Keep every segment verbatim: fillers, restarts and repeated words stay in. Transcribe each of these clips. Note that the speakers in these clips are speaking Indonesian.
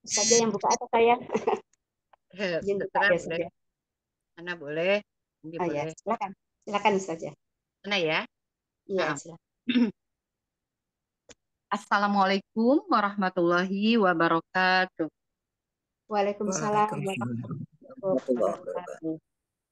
Saja yang buka atau saya? Izin buka Terserah deh boleh. saja. Ana boleh. Ini Oh ya, boleh. silakan. Silakan saja. Ana ya. Iya, Nah. silakan. Assalamualaikum warahmatullahi wabarakatuh. Waalaikumsalam Waalaikumsalam warahmatullahi warahmatullahi wabarakatuh. wabarakatuh.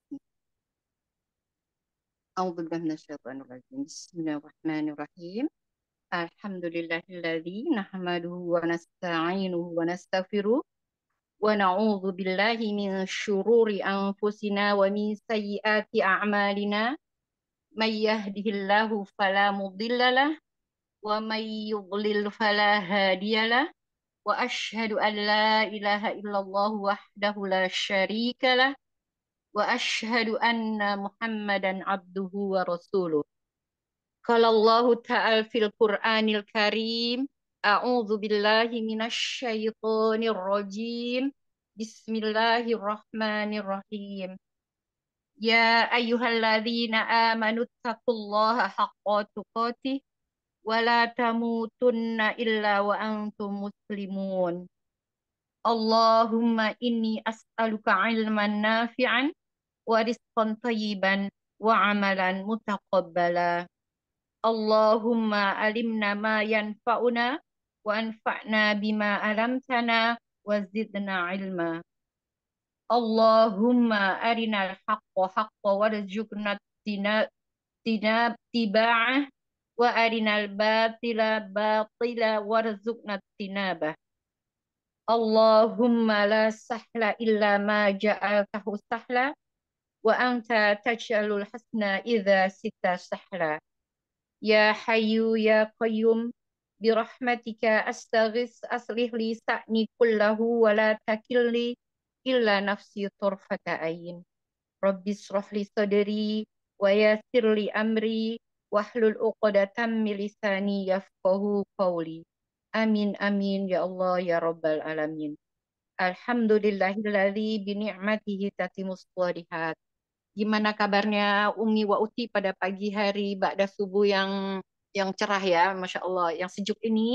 A'udzubillahi minasyaitonir rajim. Bismillahirrahmanirrahim. Alhamdulillahilladzi nahmaduhu wa nasta'inuhu wa nastaghfiruh wa na'udzu billahi min syururi anfusina wa min sayyiati a'malina. May yahdihillahu fala mudhillalah wa may yudlil fala hadiyalah. Wa asyhadu an la ilaha illallah wahdahu la syarika lah wa asyhadu anna Muhammadan abduhu wa rasuluh. Qala Allah ta'ala fil Qur'anil Karim, a'udzu billahi minasy syaithanir rajim. Bismillahirrahmanirrahim. Ya ayyuhalladzina amanu taqullaha haqqa tuqatih wa la tamutunna illa wa antum muslimun. Allahumma inni as'aluka ilman nafi'an wa rizqan thayyiban wa amalan mutaqabbala. Allahumma alimna ma yanfa'una wa anfa'na bima alamtana wa zidna ilma. Allahumma arinal haqqa haqqa warzuqna tina- tina- tiba'ah wa arinal batila batila warzuqna tinabah. Allahumma la sahla illa ma ja'altahu sahla wa anta taj'alul hasna idza sita sahla. Ya Hayyu ya Qayyum bi rahmatika astaghis aslih li sa'ni kullahu wa la takilni illa nafsi turfata ayin. Rabbi shrah li sadri wa yassir li amri wahlul 'uqdatam min lisani yafqahu qawli. Amin amin ya Allah ya rabbal alamin. Alhamdulillahilladzi bi ni'matihi tatimus shalihat. Gimana kabarnya Umi wa Uti pada pagi hari ba'da subuh yang yang cerah ya, Masya Allah, yang sejuk ini?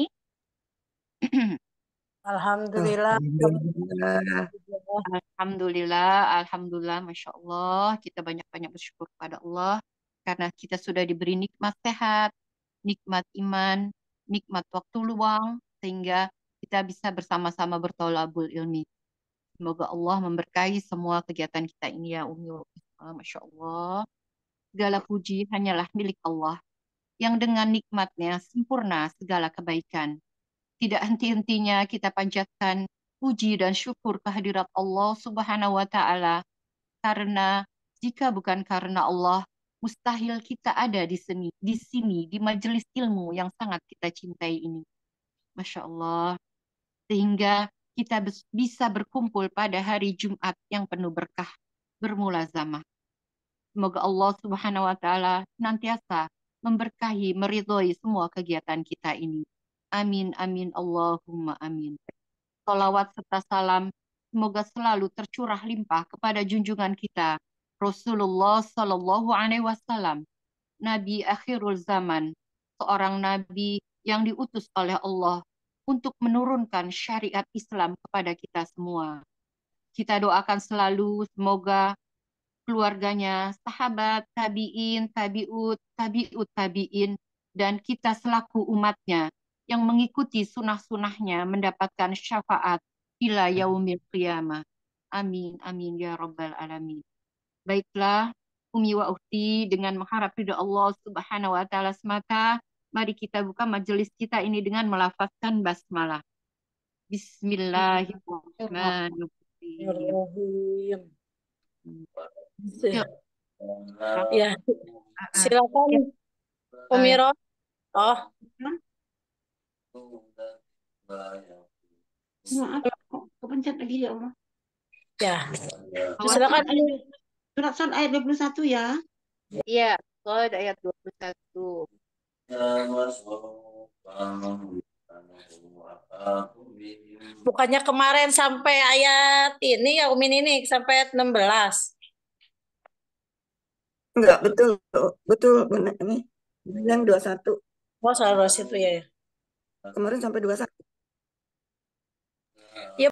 Alhamdulillah. Alhamdulillah. Alhamdulillah, Alhamdulillah, Masya Allah. Kita banyak-banyak bersyukur kepada Allah karena kita sudah diberi nikmat sehat, nikmat iman, nikmat waktu luang, sehingga kita bisa bersama-sama bertolabul ilmi. Semoga Allah memberkahi semua kegiatan kita ini ya Umi wa Uti. Masya Allah. Segala puji hanyalah milik Allah yang dengan nikmatnya sempurna segala kebaikan. Tidak henti-hentinya kita panjatkan puji dan syukur kehadirat Allah Subhanahu wa Ta'ala, karena jika bukan karena Allah, mustahil kita ada di sini, di sini, di majelis ilmu yang sangat kita cintai ini. Masya Allah. Sehingga kita bisa berkumpul pada hari Jumat yang penuh berkah, bermulazamah. Semoga Allah Subhanahu wa Ta'ala senantiasa memberkahi, meridhoi semua kegiatan kita ini. Amin, amin, Allahumma amin. Salawat serta salam semoga selalu tercurah limpah kepada junjungan kita, Rasulullah Sallallahu Alaihi Wasallam, Nabi akhirul zaman, seorang nabi yang diutus oleh Allah untuk menurunkan syariat Islam kepada kita semua. Kita doakan selalu semoga keluarganya, sahabat, tabi'in, tabi'ut, tabi'ut, tabi'in, dan kita selaku umatnya yang mengikuti sunah-sunahnya mendapatkan syafaat ila yaumil qiyamah. Amin, amin, ya rabbal alamin. Baiklah, Umi wa Ukhti, dengan mengharap ridha Allah Subhanahu wa Ta'ala semata, mari kita buka majelis kita ini dengan melafazkan basmalah. Bismillahirrahmanirrahim. Ya, Ya. silakan Uh, Umi Ros. Oh, Maaf, kok kepencet lagi ya Allah. ya. Awas. Silakan. Surat Sad ayat dua puluh satu ya. Iya, Sad ayat dua puluh satu. Bukannya kemarin sampai ayat ini ya Umi ini sampai ayat enam belas. Enggak, betul. Betul, benar ini. Yang dua puluh satu. Oh, salah situ ya. Kemarin sampai dua puluh satu. Ya.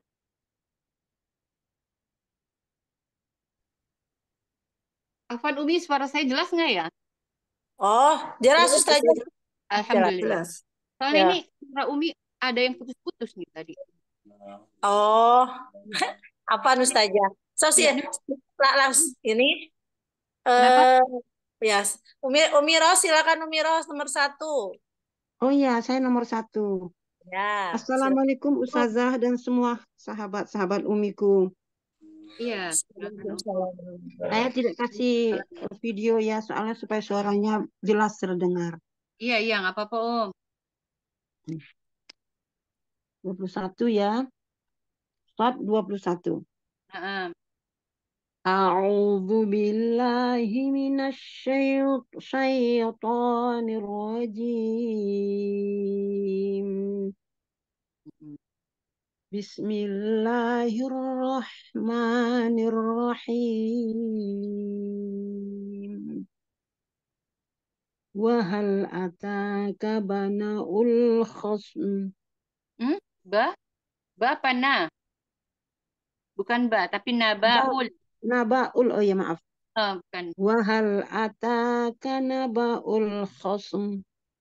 Afwan Umi, suara saya jelas nggak ya? Oh, jelas Jelas, Ustazah. jelas, Alhamdulillah. jelas. Soalnya Ya. ini suara Umi ada yang putus-putus nih tadi. Oh, apa Ustazah? So sih, Iya, langsung ini kenapa? eh ya, Umi Umi Ros, silakan Umi Ros nomor satu. Oh iya, saya nomor satu. Ya, Assalamualaikum silakan. Ustazah dan semua sahabat-sahabat Umiku. Iya, silakan Om. Saya tidak kasih video ya, soalnya supaya suaranya jelas terdengar. Iya, iya, nggak apa-apa Om. dua puluh satu ya. Start dua puluh satu. Nah, A'udzu billahi minasy syaithanir rajim. Bismillahirrahmanirrahim. Wahal ataka bana'ul khasm. hmm? Ba, ba apa na? Bukan ba, tapi Ba, nabaul. naba'ul, oh ya maaf. Ah, bukan. Wahal ataka naba'ul khasm.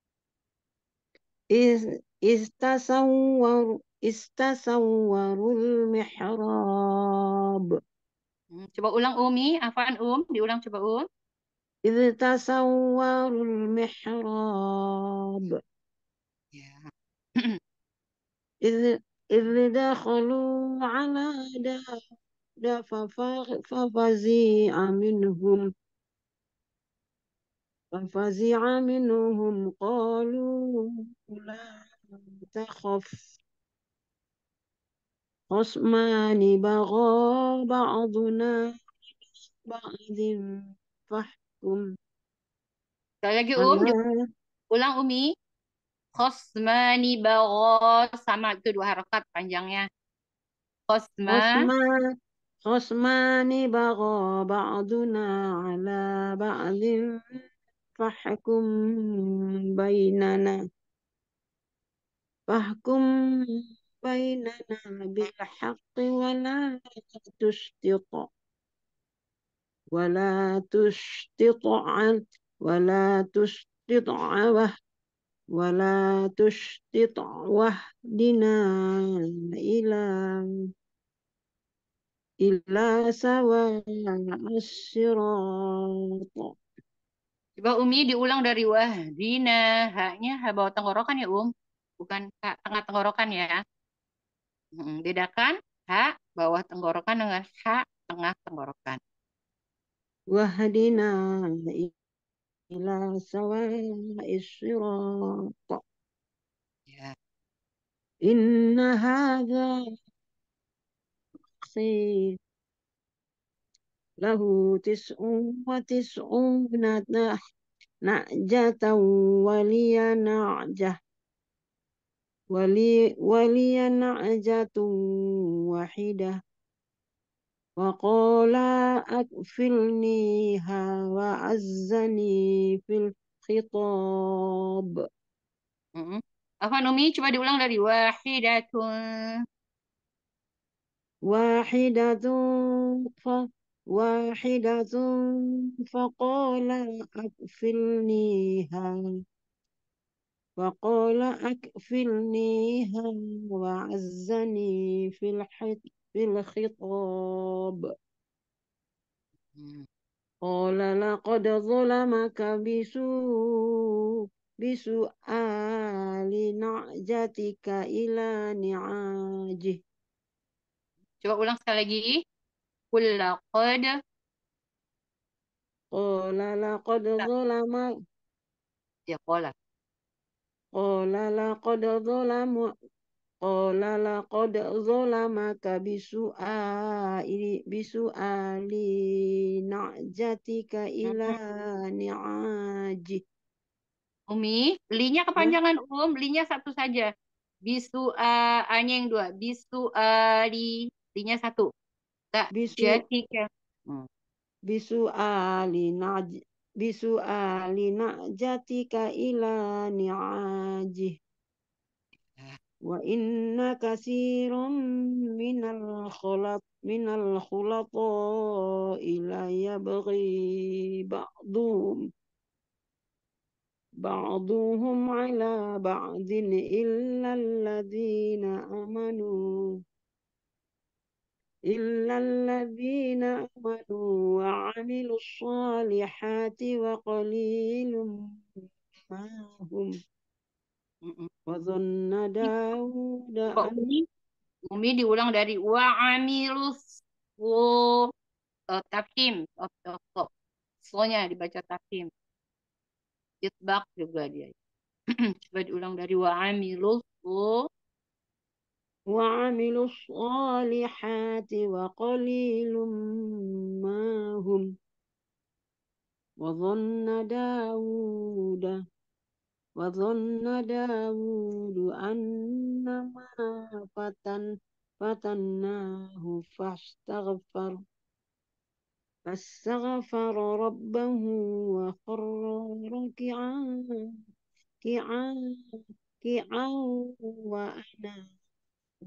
Is, istasawwar, istasawwarul mihrab. Hmm, Coba ulang Umi, Afwan Um, diulang coba Um. Istasawwarul mihrab. Ya. إذ إذ دخلوا على داود فف- ففزع منهم ففزع منهم قالوا لا تخف خصمان بغى بعضنا بعض فاحكم Sekali lagi Um, على di- ulang Umi. Khosmani bagha, sama itu dua harakat panjangnya. Khosma, خصمان خصمان بغى بعضنا على بعض فاحكم بيننا فاحكم بيننا بالحق ولا تشطط ولا تشطط عن ولا تشطط وه ولا تشطط واهدنا إلى إلى سواء الصراط. coba Umi diulang dari wahdina. Haknya ha bawah tenggorokan ya Um. Bukan ha tengah tenggorokan ya. Hmm, Bedakan ha bawah tenggorokan dengan ha tengah tenggorokan. واهدنا إلى سواء الصراط. Ya. إن هذا شخصي له تسع وتسعون نعجة ولي نعجة ولي, ولي نعجة واحدة وقال أكفلنيها وعزني في الخطاب. Hmm. Afwan Umi, coba diulang dari wahidatun. واحدة ف واحدة فقال أكفلنيها وقال أكفلنيها وعزني في الحط في الخطاب. Hmm. قال لقد ظلمك بسوء بسؤال نعجتك إلى نعاجه. Coba ulang sekali lagi. Qul laqad. قال لقد ظلمك Ya, qala. قال لقد ظلم قال لقد ظلمك بسؤال بسؤال نعجتك إلى Hmm. نعاجه. Umi, linya Ya, kepanjangan Um, linya satu saja. Bisu a, A-nya yang dua. Bisu ali, linya satu. Tak, bisu jatika. Hmm. بسؤال نعج بسؤال نعجتك إلى نعاجه وإن كثيرا من الخلط من الخلطاء ليبغي بعضهم بعضهم على بعض إلا الذين آمنوا إلا الذين آمنوا وعملوا الصالحات وقليل ما هم Mm-mm. وظن داود Kok أن Umi? Umi diulang dari wa amilus wo uh, tafhim. Oh, oh, oh. Slonya dibaca tafhim. Itbaq juga dia. Coba diulang dari wa amilus wo. وعملوا الصالحات وقليل ما هم وظن داود وظن داود أنما فتن فتناه فاستغفر فاستغفر ربه وخر راكعا كعا كعا وأناب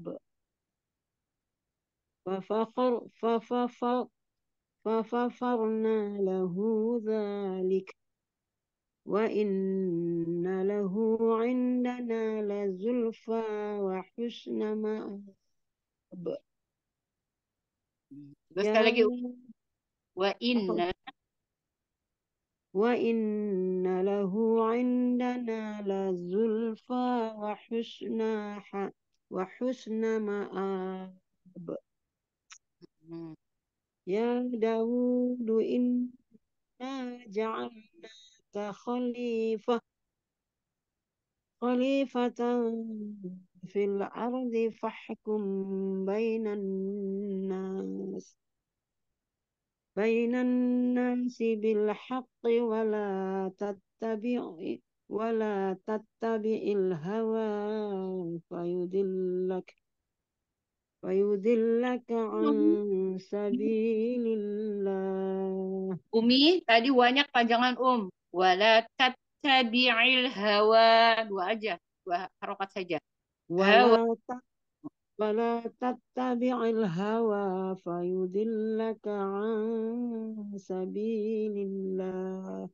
ففخر ففخر فغفرنا له ذلك وإن له عندنا لزلفى وحسن مآب Terus يا sekali lagi wa inna. وإن له عندنا لزلفى وحسن ح- وحسن مآب Hmm. يا داود إنا جعلناك خليفة خليفة في الأرض فاحكم بين الناس بين الناس بالحق ولا تتبع ولا تتبع الهوى فيضلك فيضلك عن سبيل الله Umi tadi wanya kepanjangan um. Wala tattabi'il hawa. Dua aja. Dua harokat saja. Hawa. ولا ت- ولا تتبع الهوى فيضلك عن سبيل الله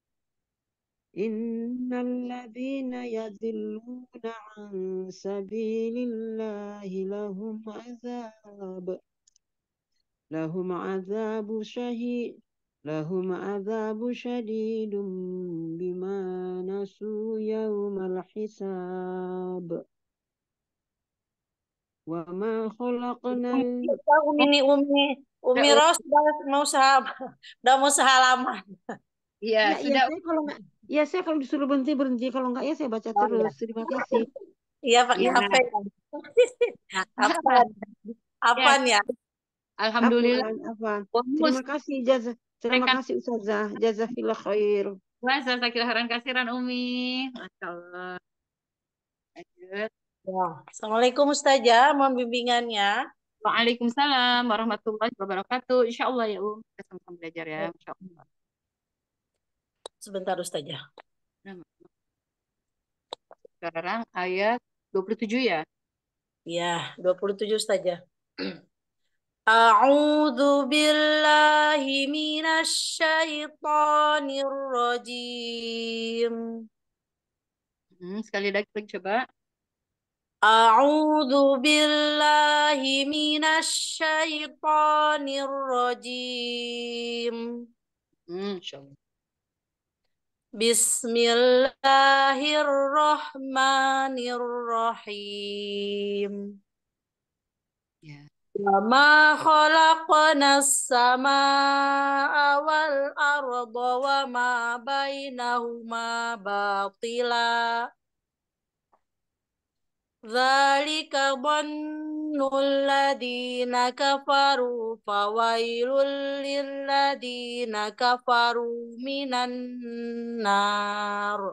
إن الذين يضلون عن سبيل الله لهم عذاب لهم عذاب شهيد لهم عذاب شديد بما نسوا يوم الحساب وما خلقنا ال- Umi ini Umi Umi Sudah, Um. Ros udah mau usaha udah mau usaha lama. Iya, ya, ya sudah. saya kalau nggak ya saya kalau disuruh berhenti berhenti kalau nggak ya saya baca Oh iya. terus. Terima kasih. Iya pakai Ya. H P. Apaan? Ya, Apaan ya? Alhamdulillah. Afwan, afwan. Bonus Terima kasih Jaza. Terima rekan kasih Ustazah. Jazakillah khair. puasa sakit haran kasiran Umi. Masya Allah. Lanjut. Ya. Assalamualaikum Ustazah, mohon bimbingannya. Waalaikumsalam warahmatullahi wabarakatuh. Insya Allah ya Um. Kita sama-sama belajar ya. Insya Allah. Sebentar Ustazah. Nah, sekarang ayat dua puluh tujuh ya. Ya, dua puluh tujuh Ustazah. A'udzu billahi minasy syaithanir rajim. Hmm, sekali lagi coba. A'udzu billahi minasy syaithanir rajim. Hmm, Insya Allah. Bismillahirrahmanirrahim. Ya. Wa ma khalaqnas samaa wal arda wa ma bainahuma batila. Dzalika dhannul ladzina kafaru fawailul lil ladzina kafaru minan nar.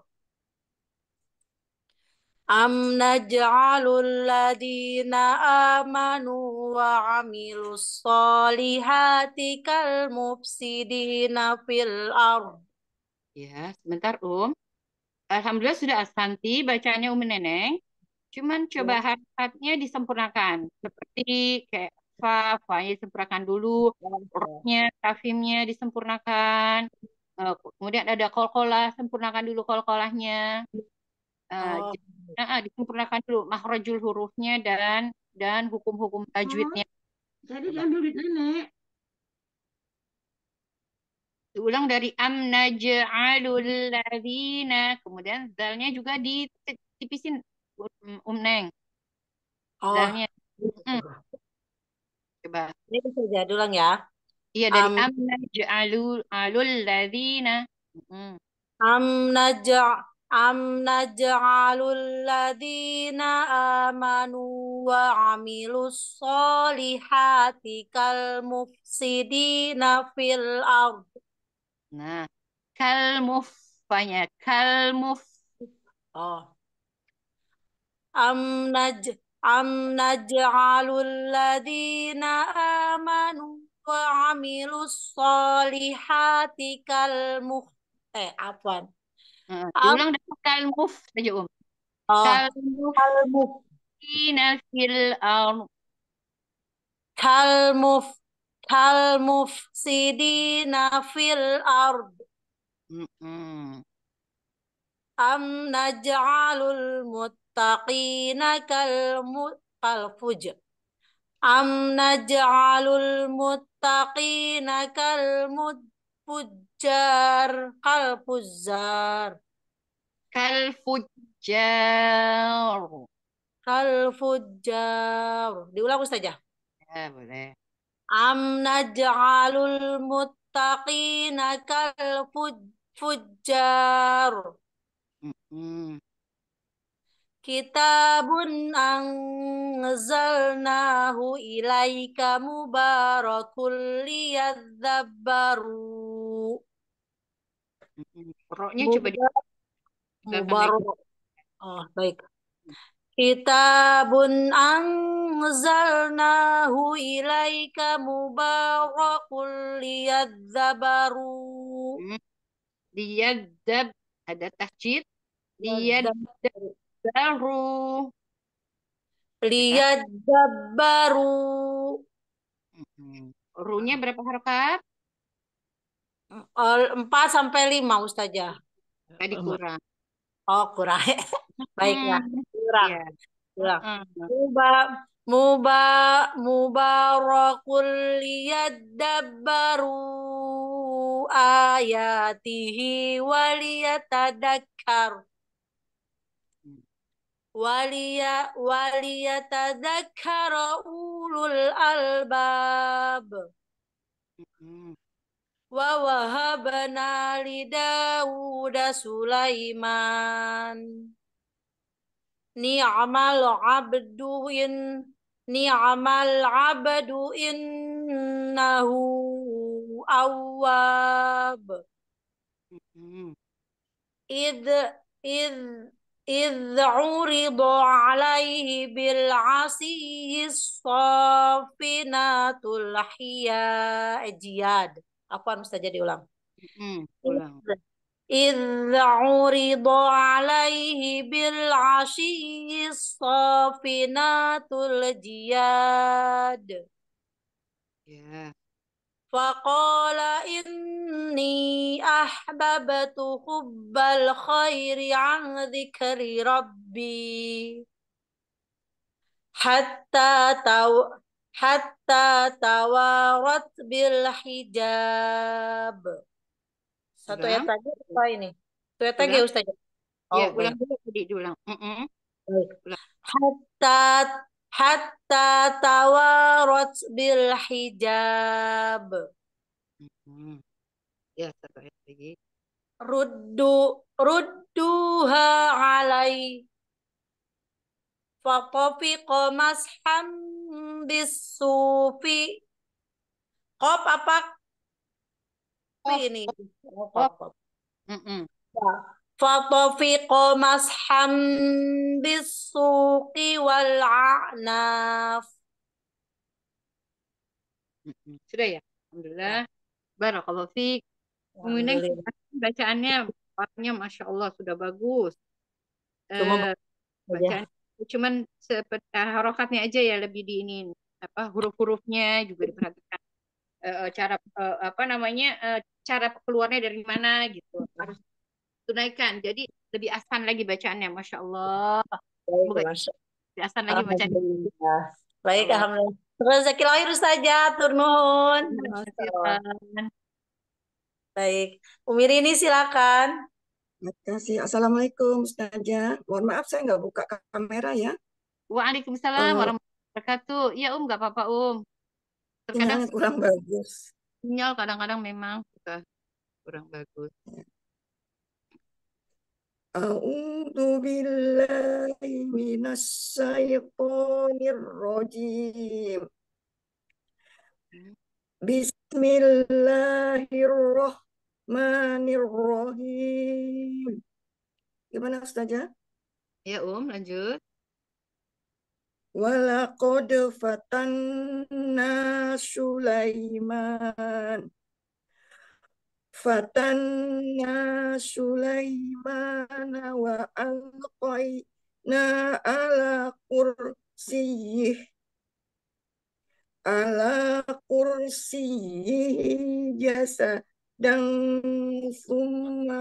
Am naj'alul ladzina amanu wa 'amilus solihati kal mufsidina fil ardh. Ya, sebentar Um. Alhamdulillah sudah Asanti bacanya Umi Neneng. Cuman coba Ya. harakatnya disempurnakan. Seperti kayak fa, fa-nya disempurnakan dulu, rohnya, tafimnya disempurnakan. Eh, kemudian ada kolkolah, sempurnakan dulu kolkolahnya. Eh, Oh, j- nah, ah, disempurnakan dulu makhrajul hurufnya dan dan hukum-hukum Oh, tajwidnya. jadi Coba diambil duit nenek. diulang dari am naj'alul ladzina, kemudian zalnya juga ditipisin, um, um Neng. oh, Zalnya. Mm, coba. ini bisa jadi ulang ya. Iya dari Am am naj'alul alul ladzina. Mm, am naja am naj'alul ladina amanu wa amilus solihati kal mufsidina fil ard. Nah, kalmuf, banyak kalmuf. Oh, am naj am naj'alul ladina amanu wa amilus solihati kal muf eh afwan. Eh, Am diulang dari kalmuf saja um. oh kal muf Kalmufina fil ard. kal muf kal mufsidina fil ard. Mm-mm. Am naj'alul muttaqina kal mu kal fujr. Am naj'alul muttaqina kal fujjar kal fuzzar Kal fujjar. kal fujjar. Diulang Ustazah. Ya, boleh. Am naj'alul muttaqina kal fuj- fujjar. Mm-mm. Kitabun anzalnahu ilaika mubarakul liyadabbaru. Mm-mm. Roknya coba Mubarak. ditinggalkan lagi. Mubarak. Oh, baik. Kitabun anzalnahu ilaika mubarakul liyadzabaru. Hmm. Liyadzab, ada tasjid. Liyadzabaru. Ya. Liyadzabaru. Mm-mm. Runya berapa harokat? Empat sampai lima Ustazah. Tadi kurang. Oh, kurang. Baiklah. Hmm. Kurang. Ya. Kurang. Uh-uh. Muba, muba, mubarakul liyadabbaru ayatihi waliyatadakkar waliya waliyatadakkara ulul albab Mm-mm. wa wahabna li Dawuda Sulaiman ni'mal abdu in ni'mal abdu innahu awwab Mm-mm. id id id urida alaihi bil asiyis safinatul hiyad. Apa Ustaz jadi ulang? Mm-mm. Ulang. إذ عرض عليه بالعشي الصافنات الجياد Ya. فقال إني أحببت حب الخير عن ذكر ربي حتى تو حتى توارت بالحجاب. Satu ayat Ulang. lagi apa ini? Satu ayat lagi Ulang. Ustaz. Ya, Oh, ulang baik. dulu tadi diulang. Mm-mm. Baik. Ulang. Hatta hatta tawarat bil hijab. Mm-mm. Ya, satu ayat lagi. Ruddu rudduha alai fatafiqa masham bisufi. Qaf apa Qaf, ini? Oh, qaf. qaf, qaf. Mm-mm. Fatafiqa masham bisuqi wal a'naf. Mm-mm. Sudah ya? Alhamdulillah. Barakallahu fiik. Kemudian Alhamdulillah. bacaannya, bacaannya Masya Allah sudah bagus. Cuma Eh, aja. bacaan Cuman seperti harokatnya aja ya lebih di ini apa huruf-hurufnya juga diperhatikan. Eh, cara eh, apa namanya eh, cara keluarnya dari mana gitu harus tunaikan. Jadi lebih asan lagi bacaannya, masya Allah. Baik, Semoga Masya lebih asan lagi bacaannya. Alhamdulillah. Ya Baik, Allah. Alhamdulillah. Rezeki lahir saja, turnuhun. Masya Allah. Silakan. Baik. Umi Rini silakan. Terima kasih. Assalamualaikum, Ustazah. Mohon maaf saya nggak buka kamera ya. Waalaikumsalam Eh, warahmatullahi wabarakatuh. Ya Um, nggak apa-apa Um. Terkadang sinyalnya kurang bagus. sinyal kadang-kadang memang suka kurang bagus. A'udzu billahi minasyaitonir rajim. Bismillahirrahmanirrahim. Gimana Ustazah? Ya Um, lanjut. Walaqad fatanna Sulaiman. Fatanna Sulaiman wa alqaina ala kursiyih ala kursiyih jasa dan summa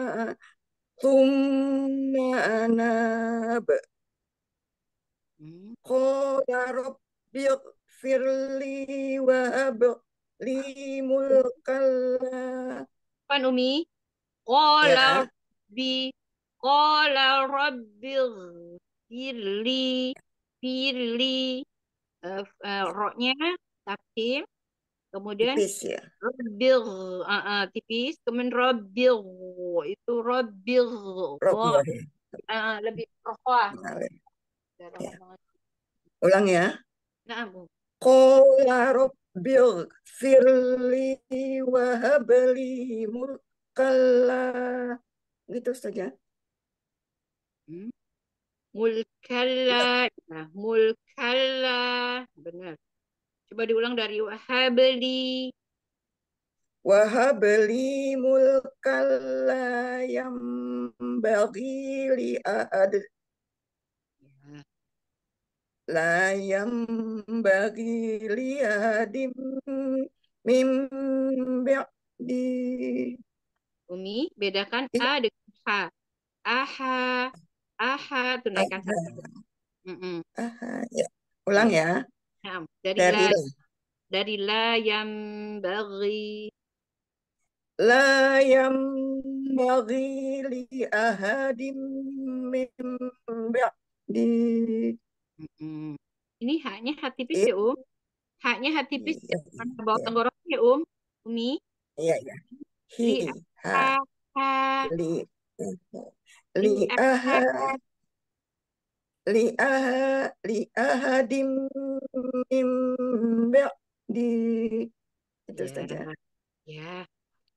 summa anab. Hmm. Qala rabbi firli wa hab li mulkan la. Pan Umi. Qala Ya, rabbi qala rabbi firli firli eh eh, roknya takdim kemudian tipis ya. rabbil ah, ah, tipis kemudian rabbil itu rabbil Rabbi. wah ah, lebih rohah Ya. rohah. Ulang ya. Nah, Bu. Qala rabbil firli wa habli mulkalla. Gitu saja. Hmm. Mulkalla nah, mulkalla benar. Coba diulang dari wahabli. Wa habli mulkalla yang bagi li ahad. Ya. La yang bagi li ahadim mim ba'di. Umi, bedakan Iya. A dengan H. Aha, aha, tunaikan Aha, satu. Mm-mm. aha, ya. Ulang Ya. ya. Nah, dari la, Dari dari la yang bagi. la yang bagi li ahadim mim ba'di. Mm-mm. Ini haknya H tipis Iya, ya, Um. Haknya H tipis iya, yang bawah iya, tenggorokan ya, Um. Umi, iya, iya. Hi, li ha, aha, li, li, li aha, aha. li, aha, li, ahadim mim ba'di. Itu Ya, saja. ya.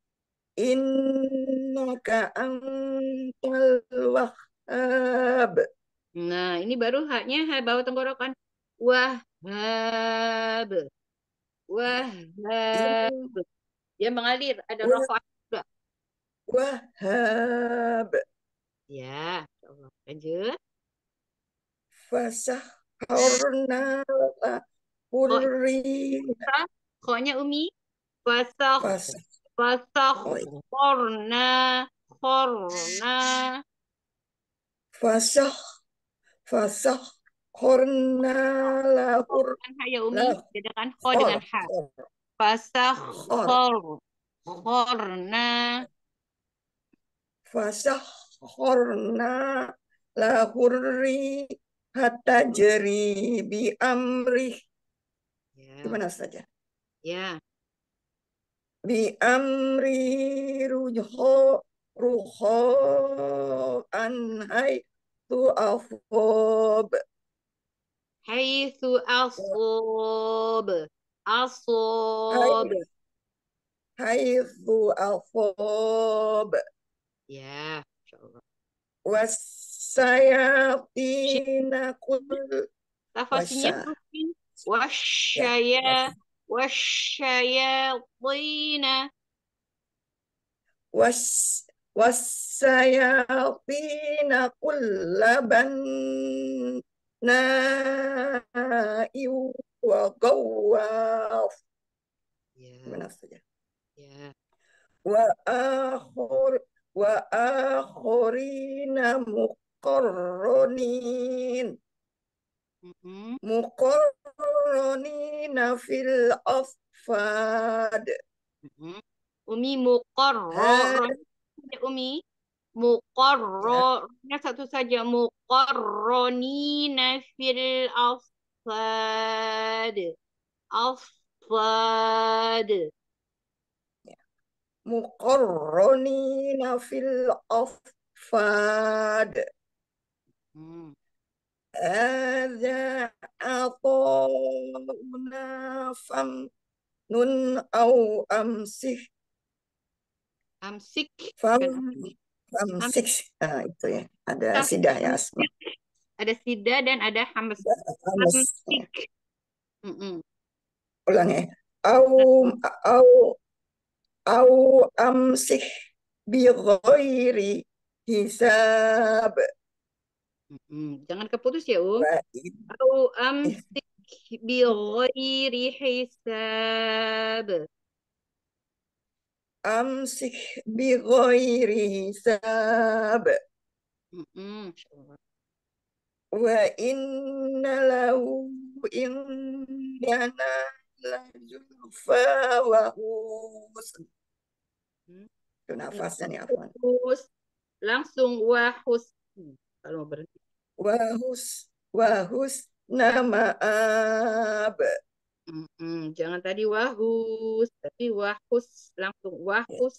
Innaka antal wahhab. Nah, ini baru haknya H bawah tenggorokan. Wahhab. Wahhab. Dia mengalir, ada Wah- rokok juga. Wahhab. Ya, insya Allah. Lanjut. Fasahorna Kok purri. koknya Umi. Fasah, Fasah. fasah, Oh, iya. korna, korna. Fasah. Fasah. Horna Kok lahur. dengan H ya Umi. Lah. Bedakan ko Khor. dengan H. Fasah, Khor. khor, korna. Fasah. Horna lahurri. Hatta jeri bi amrih. Ya, Gimana saja? ya. Bi amri ruho ruho anhai tu afob. Haitsu asob. Hai Asob. hai tu afob. Ya, insya Allah. Wasayatina kul Tafasinya wasa mungkin ya wasyaya wasyayatina. was wasayatina kullaban na'i wa gawwaf. Ya, Gimana saja? ya. Wa akhir wa akhirina muqarranin Mm-mm. muqarranina fil afad. Mm-mm. Umi muqarrar. Ada Umi. Muqarrarnya satu saja. Muqarronina fil afad. Afad. Muqarranina fil afad. Hmm. Hadza ata'una fam nun au amsih Amsik. fam Kan amsik. Ah, itu ya. Ada Am- sidah ya asma. Ada sida dan ada hams. Amus. Amsik. Mm-mm. Ulang ya. Au au au amsih bi ghairi hisab. Mm-mm. Jangan keputus ya, Um. Wa Au amsik bi ghairi hisab. amsih bi ghairi hisab. Mm-mm. Masya Allah. Wa inna lahu indana la zulfa wa husn. Hmm. Itu nafasnya nih Afwan. Terus langsung wahus. Hmm, Kalau mau berhenti. Wa hus wa husna ma'ab. Mm-mm. Jangan tadi wahus, tapi wahus langsung wahus.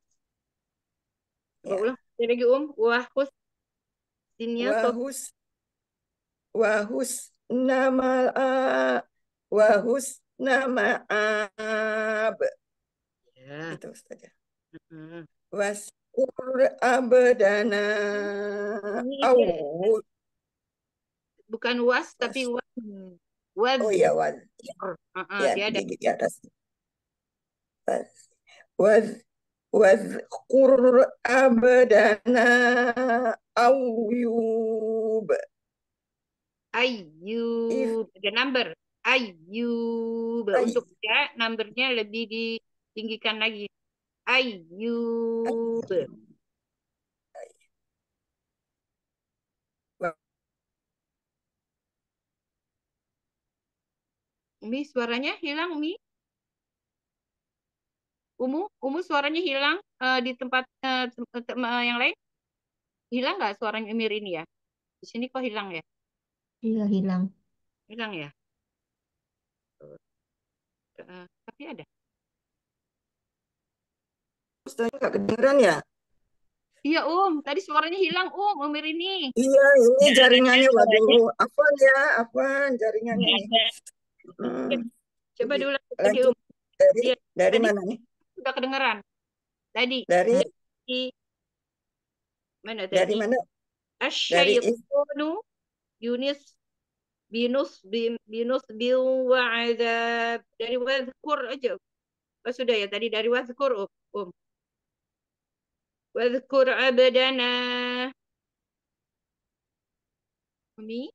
Coba Ya. ulang sekali lagi Um. Wahus. Sinnya Wa soft. hus wa husna ma'a wa husna ma'ab. Ya. Itu Ustaz. Mm-mm. Waskur abdana Ini au dia. Bukan was, tapi was. was. Was. Oh ya was. Uh-uh, Ya, dia ada. gigi di atas. Was. Was Wadhkur abdana Ayyub. If Ayub. Ada number. Ayub. ay, Untuk ya, numbernya lebih ditinggikan lagi. Ayub. Umi, suaranya hilang, Umi. Umu, Umu suaranya hilang eh, di tempat eh, tem- tem- eh, yang lain. Hilang nggak suaranya Umi ini ya? Di sini kok hilang ya? Iya, hilang. Hilang ya? Eh, tapi ada. Ustaz nggak kedengeran ya? Iya, Um. Tadi suaranya hilang, Um. Umi ini. Iya, ini jaringannya. suaranya. Waduh, apaan ya? Apaan jaringannya nih? Hmm, Coba jadi, diulang lagi, lanjut Um. dari Iya, dari tadi mana nih? sudah kedengeran. Tadi Dari dari mana dari tadi? mana? Dari is, Asyaitonu Yunus binus bin binus bil wa'adzab. Dari wazkur aja. Oh, sudah ya tadi dari wazkur, Um. Um. Wazkur abdana. Umi,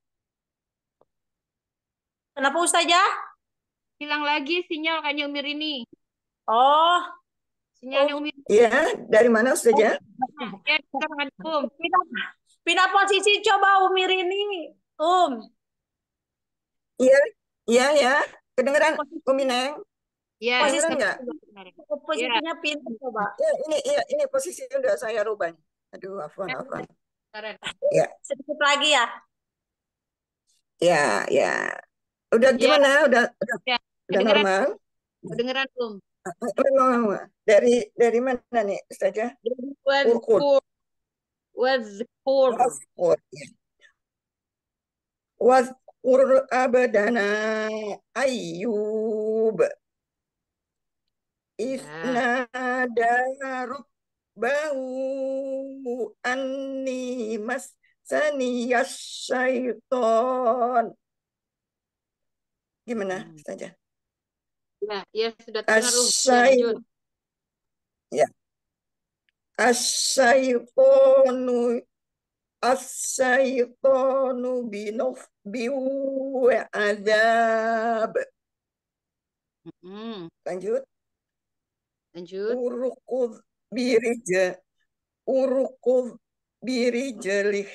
Kenapa Ustazah? hilang lagi sinyal kayaknya Umir ini. Oh, Sinyalnya Um. Umir. ya dari mana Ustaz ya? Ya, sekarang ada Um. Pindah, pindah posisi coba Umir ini. Um. Iya, iya ya. Kedengeran Posisi, Umi Neng? Ya, posisi, Kedengeran nggak? ya. posisinya pindah coba. Ya, ini iya ini posisi udah saya rubah. nih. Aduh, Afwan, Afwan. Sekarang. Ya, Sedikit lagi ya. ya, ya. Udah Ya, gimana? Udah udah, ya. udah Kedengeran, normal? kedengeran Um. Memang dari dari mana nih saja? Dari Urkut. wazkur, wazkur. Wazkur. Ya. Wazkur abdana Ayyub. Ya. Isnada rabbahu anni massaniyas syaiton. Gimana Hmm. saja? Ya, ya sudah terdengar Um. Ya, Asyai lanjut. ya. Asyaitonu As-syaitanu binufbi wa azab. Mm-mm. Lanjut. Lanjut. Urukudh birija. Urukudh birijalih.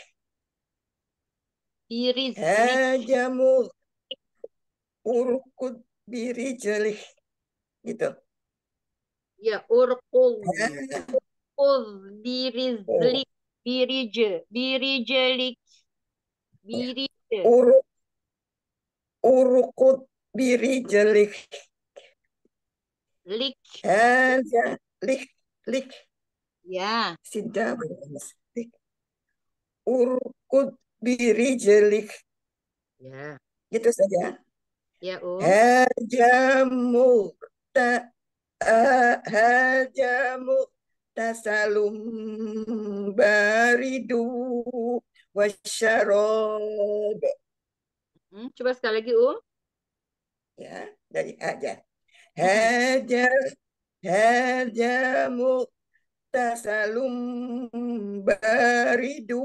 Iris. Hajamul. Urukudh birijalih. Gitu. Ya, urqul. Ha- Urqul. oh. Birizlik. Birije. Birijelik. Birije. Uruk urukudh birijalih. Lik. Haja lik lik Ya. Sinta lik. Urukudh birijalih. Ya. Gitu saja. Ya, Um. Hajamu ta ah, hajamu tasalum baridu wasyarab. Hmm, coba sekali lagi, Um. Ya, dari aja. Mm-mm. Haja hajamu tasalum baridu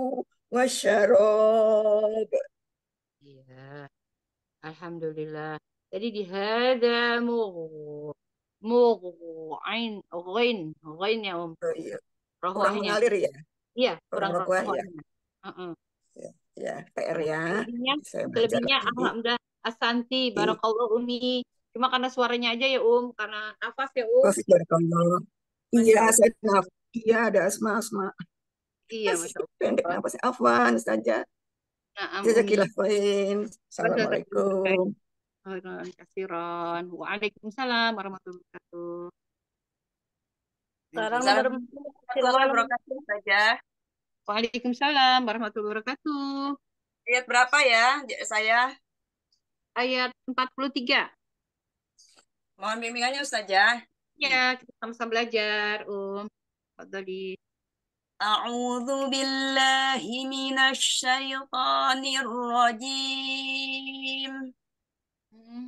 wasyarab. Ya. Alhamdulillah. Jadi di hada mugh. Mugh. Ain. Ghain. Ghain ya, Um. Oh, iya. Kurang Rohwahnya. mengalir ya, Iya, kurang kurang rohwah ya. rohwahnya. Uh-uh. Ya, ya, P R Nah, ya. selebihnya, Saya belajar selebihnya lagi. alhamdulillah Asanti, Di barakallah Umi. Cuma karena suaranya aja ya Um, karena nafas ya Um. Covid barakallah. Masya Iya, Allah. saya naf. Iya, ada asma-asma. Iya, Masya Pendek Allah. nafasnya. Afwan saja. Naam Umi. Jazakillah khairin. Jazakallah khair. Assalamualaikum. Khairan kasiran. Waalaikumsalam warahmatullahi wabarakatuh. Sekarang Lanjut. nomor Warahmatullahi silakan. wabarakatuh saja. Waalaikumsalam warahmatullahi wabarakatuh. Ayat berapa ya J- saya? Ayat empat puluh tiga. Mohon bimbingannya Ustazah. Ya, kita sama-sama belajar, Um. Fadhali. A'udzu billahi minasy syaithanir rajim. Hmm.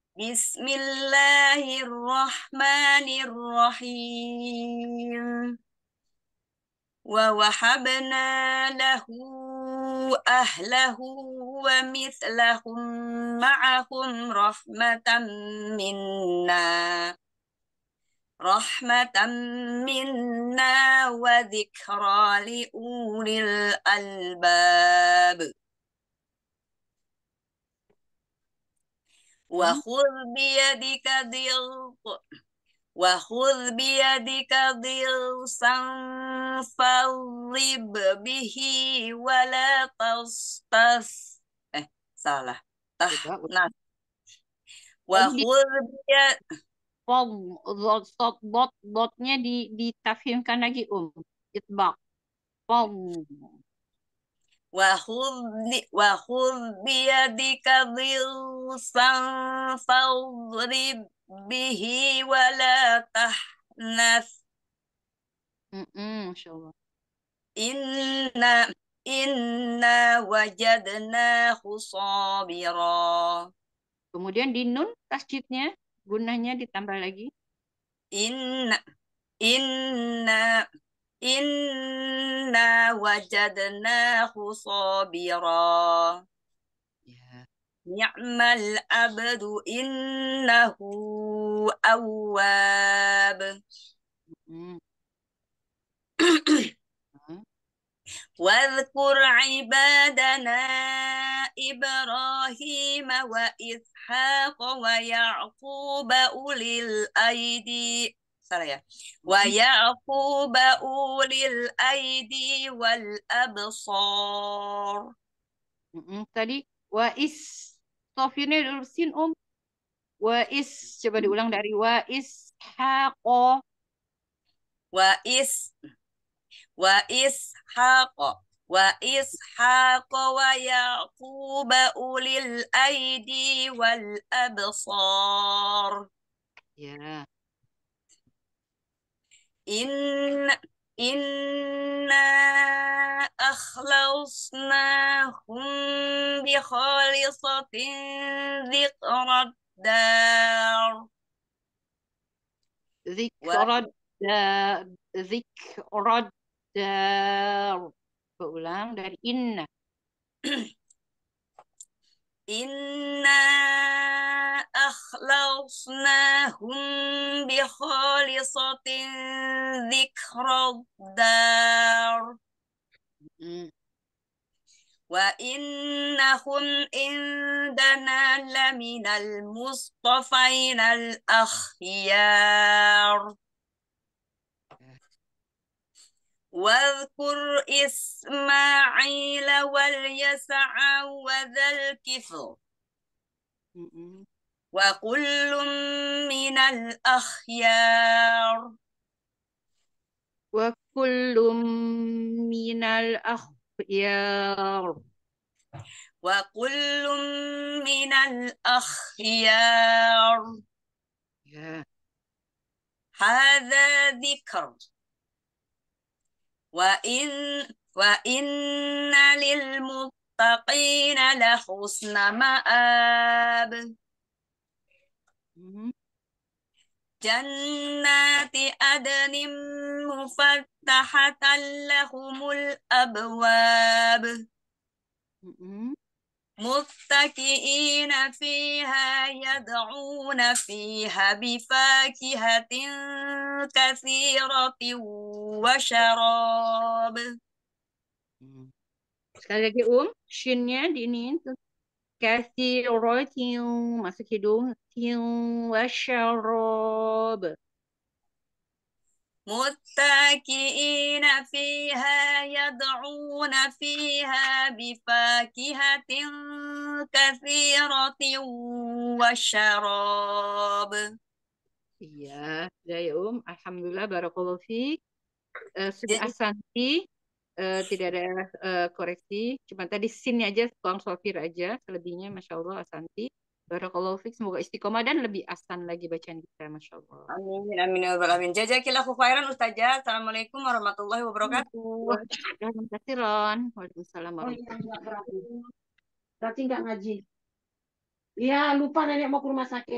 Bismillahirrahmanirrahim. Wa wahabna lahu ahlahu wa mithlahum ma'ahum rahmatan minna. Rahmatan minna wa dzikra liulil albab. Wa Hmm. khudh biyadika dhil wa khudh biyadika dhilsan fadrib bihi wa la tastas eh salah tah Coba, Um. nah wa Tadi di khudh biyad pom, dot, dot, dot, dotnya di ditafhimkan lagi, Um. Itbaq. Pom. wa khudh wa khudh biyadika dhilsan fadrib bihi wa la tahnath. Mm-mm, Masya Allah. Inna inna wajadnahu sabira. Kemudian di nun tasjidnya, gunanya ditambah lagi. Inna inna inna wajadnahu sabira. Ya. Ni'mal abdu innahu awwab. Mm. واذكر عبادنا إبراهيم وإسحاق ويعقوب أولي الأيدي salah ya ويعقوب أولي الأيدي والأبصار. Mm-mm. Tadi wa is sofirnya dulu sin Um. Wa is, coba diulang dari wa ishaqo. وإس وإسحاق وإسحاق ويعقوب أولي الأيدي والأبصار. Ya. إن إنا أخلصناهم بخالصة ذكر الدار. Zikrad da zikrad dar. Coba ulang dari inna. Inna akhlasnahum bi khalisatin dzikrad dar. Hmm. Wa innahum indana laminal mustafainal akhyar. واذكر إسماعيل واليسع وذا الكفل Mm-mm. وكل من الأخيار. Wa kullum minal akhyar. وكل من الأخيار. Ya. هذا ذكر وإن وإن للمتقين لحسن مآب. Hmm. جنات عدن مفتحة لهم الأبواب Mm-mm. متكئين فيها يدعون فيها بفاكهة كثيرة وشراب. Hmm. Sekali lagi um, shinnya diinin tuh. Kathiratin masuk hidung. Tin wasyarab. متكئين فيها يدعون فيها بفاكهة كثيرة وشراب. Iya, sudah ya um. Alhamdulillah, barakallahu fiik. Eh, sudah Jadi asanti. Eh, tidak ada eh, koreksi. Cuma tadi sinnya aja, tuang sofir aja. Selebihnya, Masya Allah, asanti. Barakallahu fiik. Semoga istiqomah dan lebih asan lagi bacaan kita, Masya Allah. amin amin ya rabbal alamin. Jazakillahu khairan Ustazah. Assalamualaikum warahmatullahi wabarakatuh. Waalaikumsalam kasiron. Waalaikumsalam Oh iya, warahmatullahi enggak berarti. wabarakatuh. Berarti enggak ngaji. Iya, lupa nenek mau ke rumah sakit.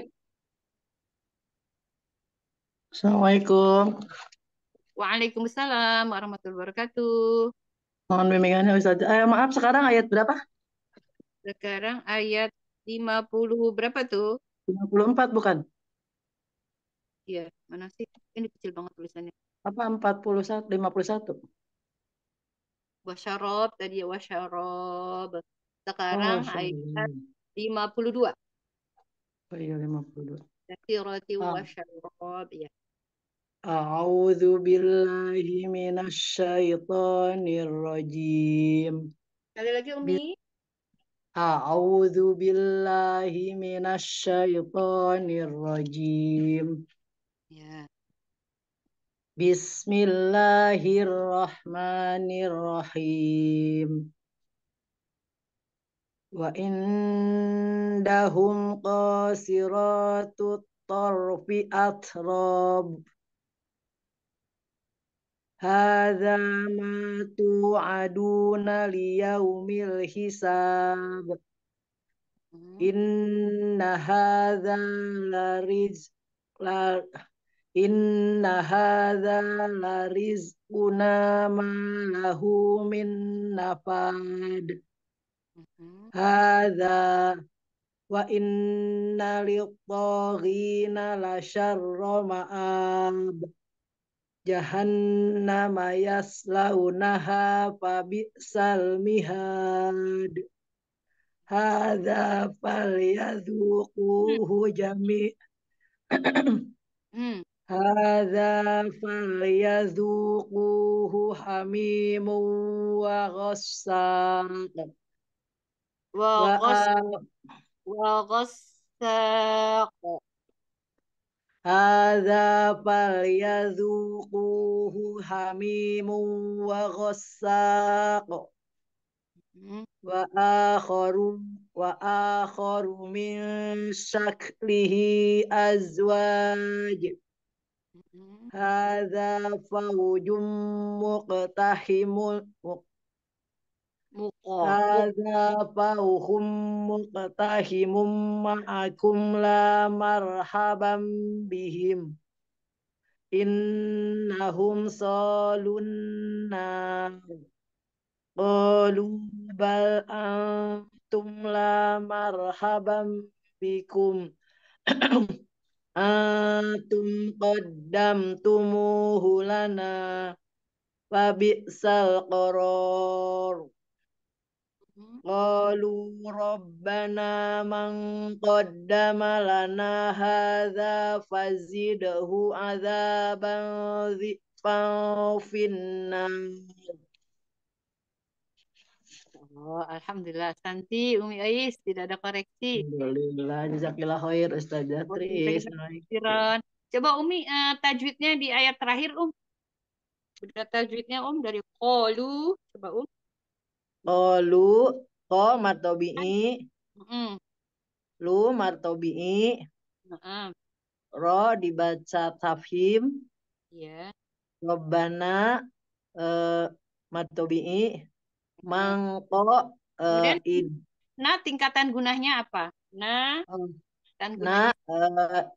Assalamualaikum. Waalaikumsalam warahmatullahi wabarakatuh. Mohon bimbingannya Ustaz. Eh, maaf, sekarang ayat berapa? Sekarang ayat lima puluh berapa tuh? lima puluh empat bukan? Iya, mana sih? Ini kecil banget tulisannya. Apa empat puluh satu, lima puluh satu? Wasyarob tadi ya, wasyarob. Oh, Sekarang Masya ayat Allah. lima puluh dua. Oh iya, lima puluh dua. Kathirati Ah. wasyarob. Ya. A'udzu billahi minasyaitonir rajim. Sekali lagi Umi. A'udzu billahi minasyaitonir rajim. Ya. Bismillahirrahmanirrahim. Wa indahum qasiratut tarfi atrab. Hadza ma tu'aduna liyaumil hisab. Hmm. Inna hadza lariz la Inna hadza larizquna ma lahu min nafad. Hmm. Hadza wa inna lit-taghina la syarra ma'ab. Jahannama yaslaunaha fabi'sal mihad. Hadza falyadhuquhu jami' Hmm. Hadza falyadhuquhu hamimun wa ghassaq. Wa Wa ghas a- wa ghassaq. Hadza falyadhuquhu hamimun wa ghassaq. Hmm. Wa akharu wa akharu min shaklihi azwaj. Hmm. Hadza fawjun muqtahimun Muqa. Hadza fawhum muqtahimum ma'akum la marhaban bihim. Innahum salun nar. qalu bal antum la marhaban bikum antum qaddamtumuhu lana wa bi'sal qarar qalu rabbana man qaddama lana hadza fazidhu adzaban dhifan finnar. Oh, alhamdulillah. Santi, Umi Ais, tidak ada koreksi. Alhamdulillah, jazakillah khair Ustazah Oh, Tris. Pikiran. Coba Umi eh, tajwidnya di ayat terakhir, Um. Udah tajwidnya, Um, dari qalu. Coba, Um. Qalu qa martobi'i, Mm-mm. lu martobi'i, Heeh. ro dibaca tafhim, Iya. Rabbana eh, martobi'i, Heeh. mangko eh, Kemudian, id nah tingkatan gunahnya apa? Nah, eh, dan na gunahnya eh,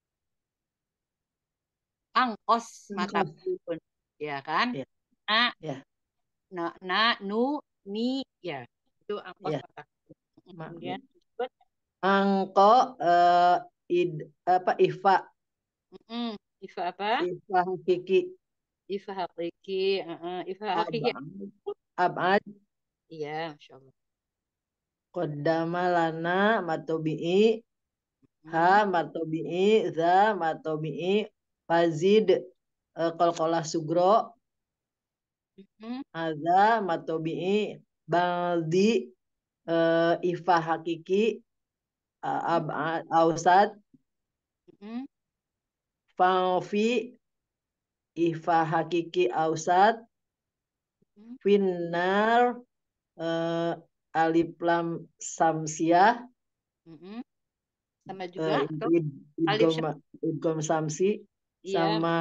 angkos mata angkos. pun. Ya kan? Ya, Nah, ya, na, na, nu, ni, ya. Itu angkos ya. mata. Ma- Kemudian, disebut, Angko eh, id apa ifa mm-mm. Ifa apa? ifa hakiki Ifa hakiki. Uh-uh. Ifa hakiki. abad abad Iya, Masya Allah. qaddama lana martobi'i, ha Hmm. martobi'i, za martobi'i, fazid eh, qalqalah sugro, Hmm. aza martobi'i, baldi eh, ifa hakiki, eh, abad ausad, Hmm. fanfi ifa hakiki ausad, Hmm. finnar eh, alif lam samsiah, Hmm. Sama eh, juga atau id, alif idgom syam. idgom samsi, Iya. sama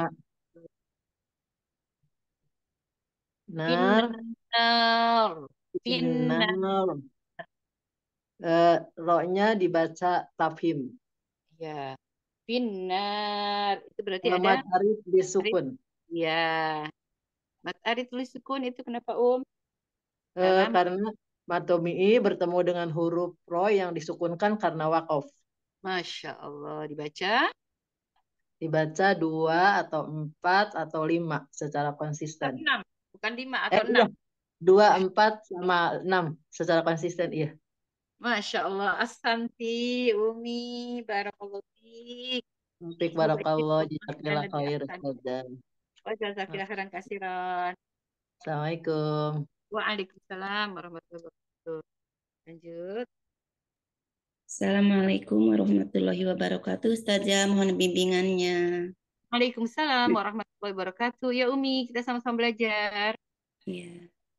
nar Finnar. Finnar. finnar eh, ro-nya dibaca tafhim, Ya. Finnar. Itu berarti ada Muhammad Arif arif. disukun. Ya. Mat arif tulis sukun itu kenapa, Um? Eh, Karena karena matomi'i bertemu dengan huruf ro yang disukunkan karena wakof. Masya Allah dibaca. Dibaca dua atau empat atau lima secara Atau konsisten. enam. Bukan lima Eh atau iya, enam. dua, empat sama enam secara konsisten iya. Masya Allah. Asanti, Umi, Barakallahu fiik. Fik Semoga barakallah istiqomah dan jazakallah lebih khair ahsan. Ustazah. Wa jazakallahu khairan kasiran. Assalamualaikum. Waalaikumsalam warahmatullahi wabarakatuh. Lanjut. Assalamualaikum warahmatullahi wabarakatuh. Ustazah, mohon bimbingannya. Waalaikumsalam warahmatullahi wabarakatuh. Ya Umi, kita sama-sama belajar. Ya.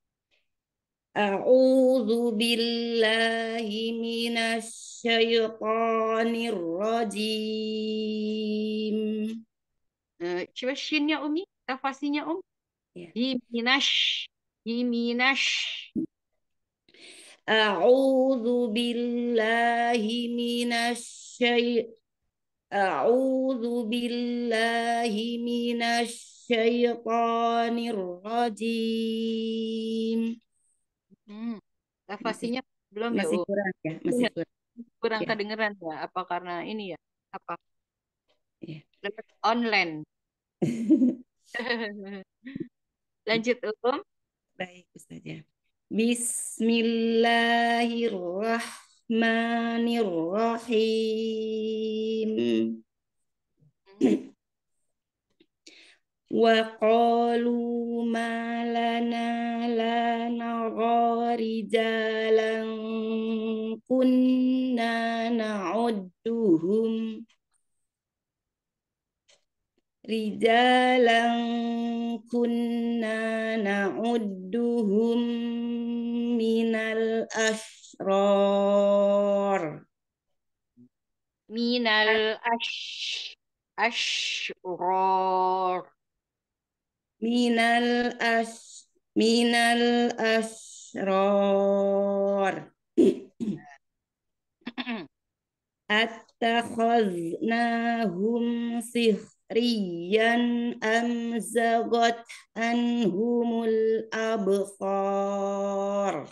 A'udzu billahi minasyaitonir rajim. Eh, coba shinnya Umi, tafasinya Um. Ya. Himinash. Himinash. A'udzu billahi minasyai A'udzu billahi minasyaitonir rajim. Hmm. Masih Tafasinya belum ya masih Um? kurang ya, masih kurang. Kurang Ya, kedengeran ya? Apa karena ini ya? Apa? ya. Lewat online. Lanjut Um. Baik, Ustazah. Bismillahirrahmanirrahim. Wa qalu ma lana la nara rijalan kunna na'udduhum rijalan kunna na'udduhum minal asrar. Minal ash. Ashror. Minal as minal asrar. Attakhadnahum riyan am zagat anhumul absar.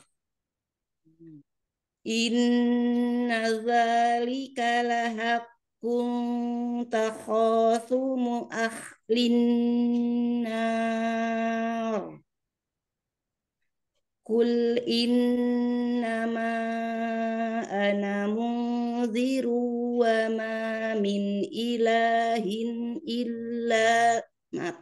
Inna dzalika lahaqqun takhasumu ahlin nar. Kul innama ana munziru wa ma min ilahin illa maaf.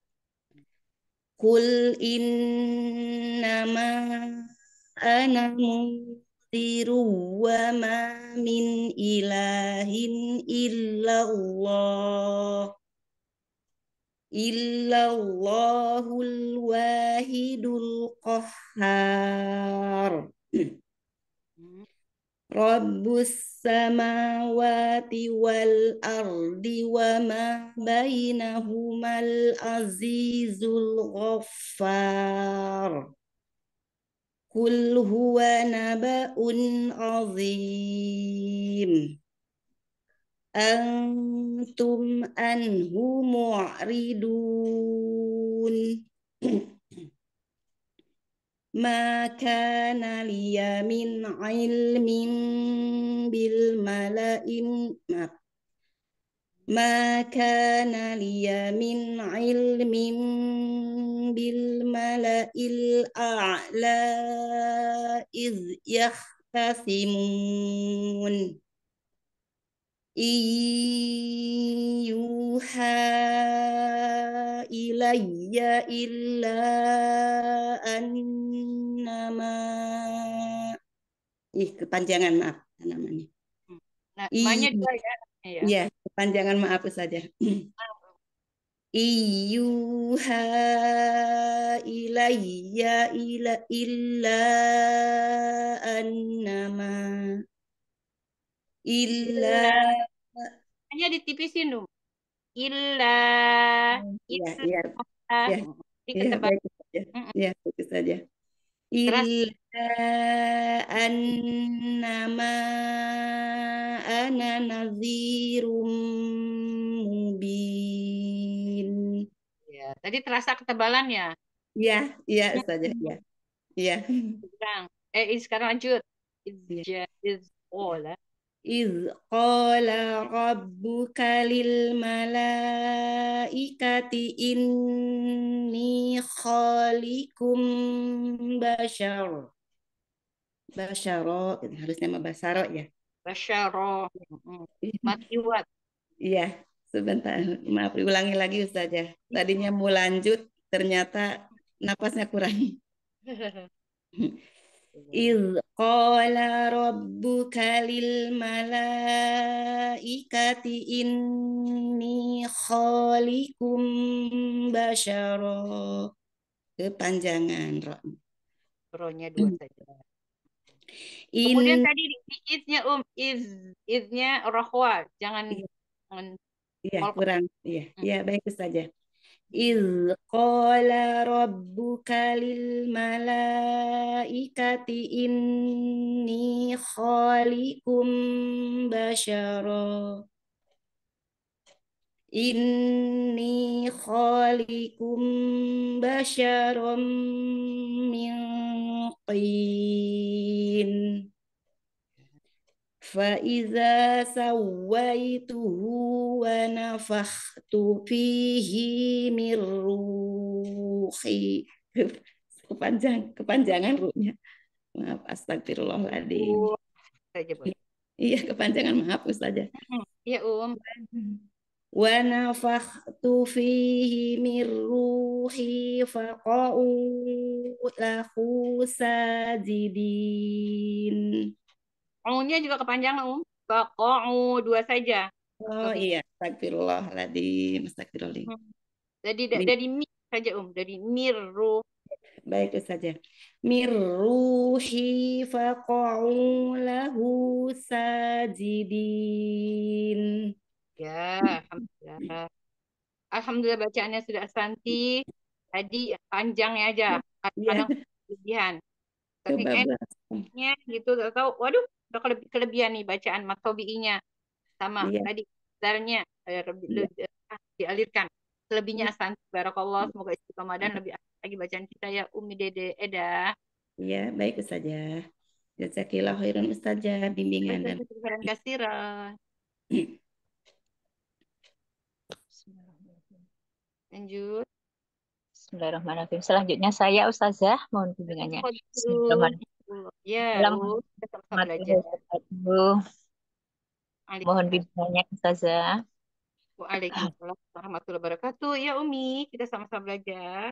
Kul innama ana munziru wa ma min ilahin illallah illallahul wahidul qahhar. Rabbus samawati wal ardi wa ma bainahumal azizul ghaffar. Kul huwa naba'un azim. Antum anhu mu'ridun. Ma kana liya min ilmin bil mala'in maaf. Ma kana liya min ilmin bil mala'il a'la iz yahtasimun. Iyuha ilayya illa annama ih kepanjangan maaf namanya. Nah, banyak Iya, dua ya. Ya. iya, kepanjangan maaf saja. Iyuha ilayya ila illa annama illa Hanya ditipisin dulu. Illa iya illa iya iya di iya ketebak. baik saja. Iya baik saja. Keras. Illa annama ana nadhirum mubin. Ya, tadi terasa ketebalannya. Iya, iya saja, iya. Iya. Sekarang, eh sekarang lanjut. Iya. Is is all. Iz qala rabbuka lil malaikati inni khaliqum bashar. Basyaro, harusnya mah basaro ya. Basyaro. Matiwat. Iya, sebentar. Maaf, ulangi lagi Ustazah. Tadinya mau lanjut, ternyata napasnya kurang. Iz qala rabbuka lil malaikati inni khaliqum basyara. Kepanjangan roh. Rohnya dua saja. In Kemudian tadi di iznya um iz iznya rohwa, jangan Iya. jangan Iya, kolkot. kurang. Iya, Hmm. iya baik saja. Iz qala rabbuka lil malaikati inni khaliqum basyara. Inni khaliqum basyaram min tin. Faiza sawaituhu wa nafakhtu fihi min ruhi. Kepanjang, kepanjangan ruhnya. Maaf, astagfirullahaladzim. Saja boleh. Iya, kepanjangan maaf Ustazah. Iya um. Wa nafakhtu fihi min ruhi faqa'u lahu sajidin. Nya juga kepanjangan um. Baqa'u dua saja. Oh iya, astagfirullahaladzim, astagfirullahaladzim. Hmm. Dari dari mi saja um, dari mirru. Baik saja. Mirruhi faqa'u lahu sajidin. Ya, alhamdulillah. Alhamdulillah bacaannya sudah cantik. Tadi panjangnya aja, kadang-kadang kelebihan. Saking enaknya gitu, tahu. Waduh, udah kelebihan nih bacaan matobi'inya sama Iya. tadi dasarnya Ah, dialirkan. Selebihnya asanti. Barakallah. Semoga istiqomah dan lebih asik lagi bacaan kita ya Umi Dede Eda. Iya, baik Ustazah. Jazakillah khairan Ustazah, bimbingan dan Terima kasih. Lanjut. Bismillahirrahmanirrahim. Selanjutnya saya Ustazah, mohon bimbingannya. Bismillahirrahmanirrahim. Ya, Assalamualaikum kita sama-sama warahmatullahi belajar. wabarakatuh. Mohon bimbingannya Ustazah. Waalaikumsalam warahmatullahi wabarakatuh. Ya Umi, kita sama-sama belajar.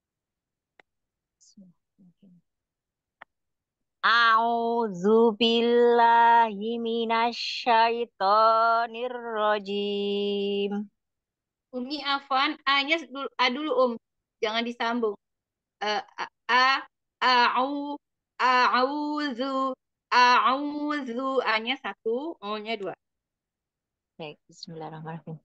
A'udzu billahi minasyaitonir rajim. Umi Afwan, A-nya dulu, A dulu Om. Jangan disambung. Uh, a, a, a'u, a'udzu, a'udzu. A-nya satu, O-nya dua. Baik, bismillahirrahmanirrahim.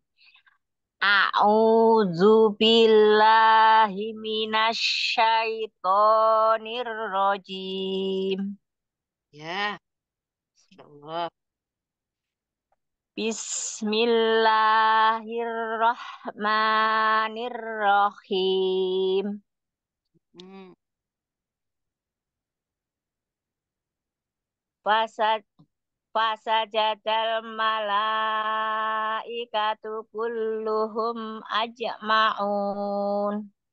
A'udzu billahi minasyaitonir rajim. Ya, insyaallah. Bismillahirrahmanirrahim. Hmm. Fasad fasajadal malaikatu kulluhum ajma'un.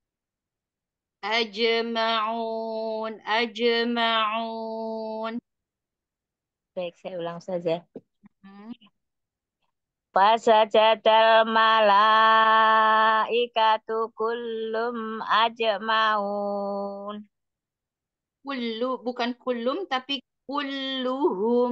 Ajma'un, ajma'un. Baik, saya ulang saja. Hmm. Fasajadal malaikatu kullum ajma'un. Kullu, bukan kullum, tapi kulluhum.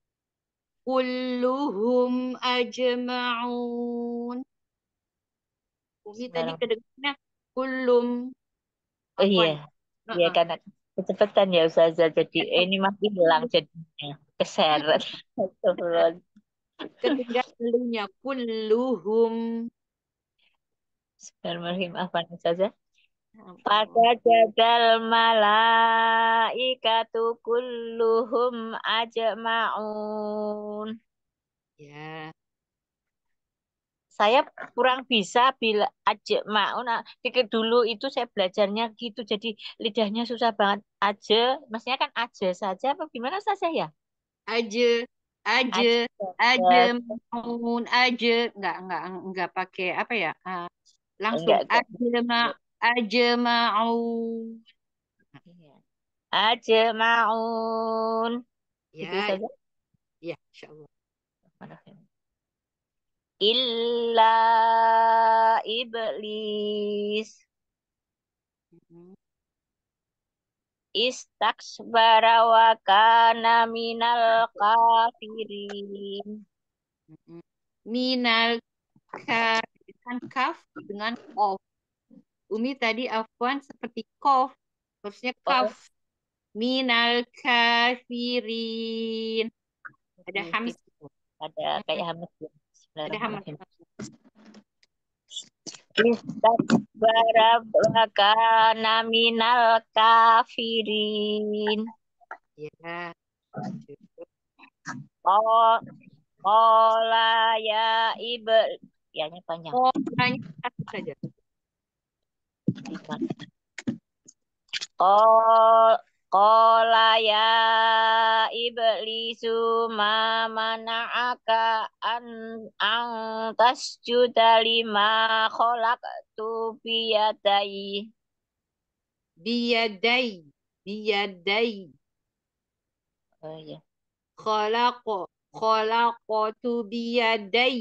Kulluhum ajma'un. Umi tadi kedengarannya kullum. Oh iya, Uh iya -uh. karena kecepatan ya Ustazah. Jadi eh, ini masih hilang jadinya. Keseret. Ketinggalan lunya kulluhum. Bismillahirrahmanirrahim. Apa Ustazah? Fasajadal malaikatu kulluhum ajma'un. Ya. Saya kurang bisa bila ajma'un. Pikir dulu itu saya belajarnya gitu. Jadi lidahnya susah banget. Aja, maksudnya kan aja saja apa gimana saja ya? Aja, aja, aja, maun, aja. Enggak, enggak, enggak pakai apa ya? Uh, langsung enggak, enggak. aja ma, aja maun. Aja maun. Ya, Itu saja. Ya, insyaallah. Illa iblis. Hmm. Istaksbara wa kana minal kafirin. Hmm. Minal kaf, kan kaf dengan kof. Umi tadi afwan seperti kof, harusnya kaf. Minal kafirin. Ada hamis. Ada kayak hamis. Ada hamis. Istakbara wa kana minal kafirin. Ya. Oh, Qala ya iblis. Ya-nya panjang. Oh, hanya satu saja. Qol Qala ya iblisu ma mana'aka an an tasjuda lima khalaqtu biyadai. Biyadai. Biyadai. Oh ya. Khalaqo. Khalaqatu biyadai.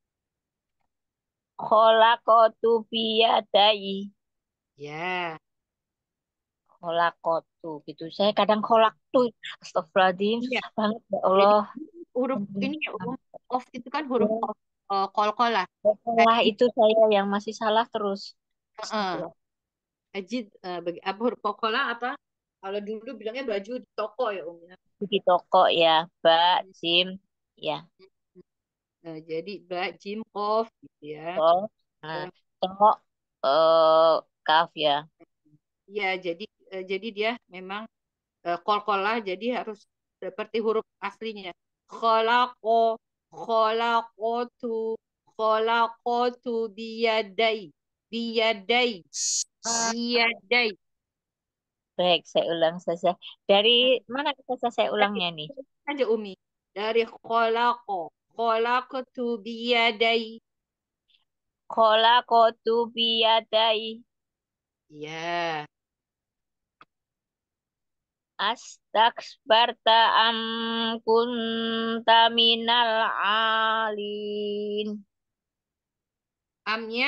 Khalaqatu biyadai. Ya. Kholaktu gitu. Saya kadang kholaktu. Astagfirullahaladzim. Ya. Susah banget ya Allah. Jadi, huruf ini ya huruf of itu kan huruf of uh, kol-kolah. Setelah itu saya yang masih salah terus. Uh, Ajid uh, bagi, apa huruf kol-kolah apa? Kalau dulu bilangnya baju di toko ya Om ya. Di toko ya, ba, jim, ya. Nah, jadi ba, jim, kof gitu ya. Oh, nah, toko, uh, kaf ya. Ya, jadi uh, jadi dia memang uh, kol-kolah jadi harus seperti huruf aslinya. Kholako, kholakotu, khalaqtu biyadai. Biyadai. Biyadai. Baik, saya ulang saja. Dari mana saja saya ulangnya nih? Saja Umi. Dari khalaqo. Khalaqtu biyadai. Khalaqtu biyadai. Ya. Astakbarta am kunta minal alin. Amnya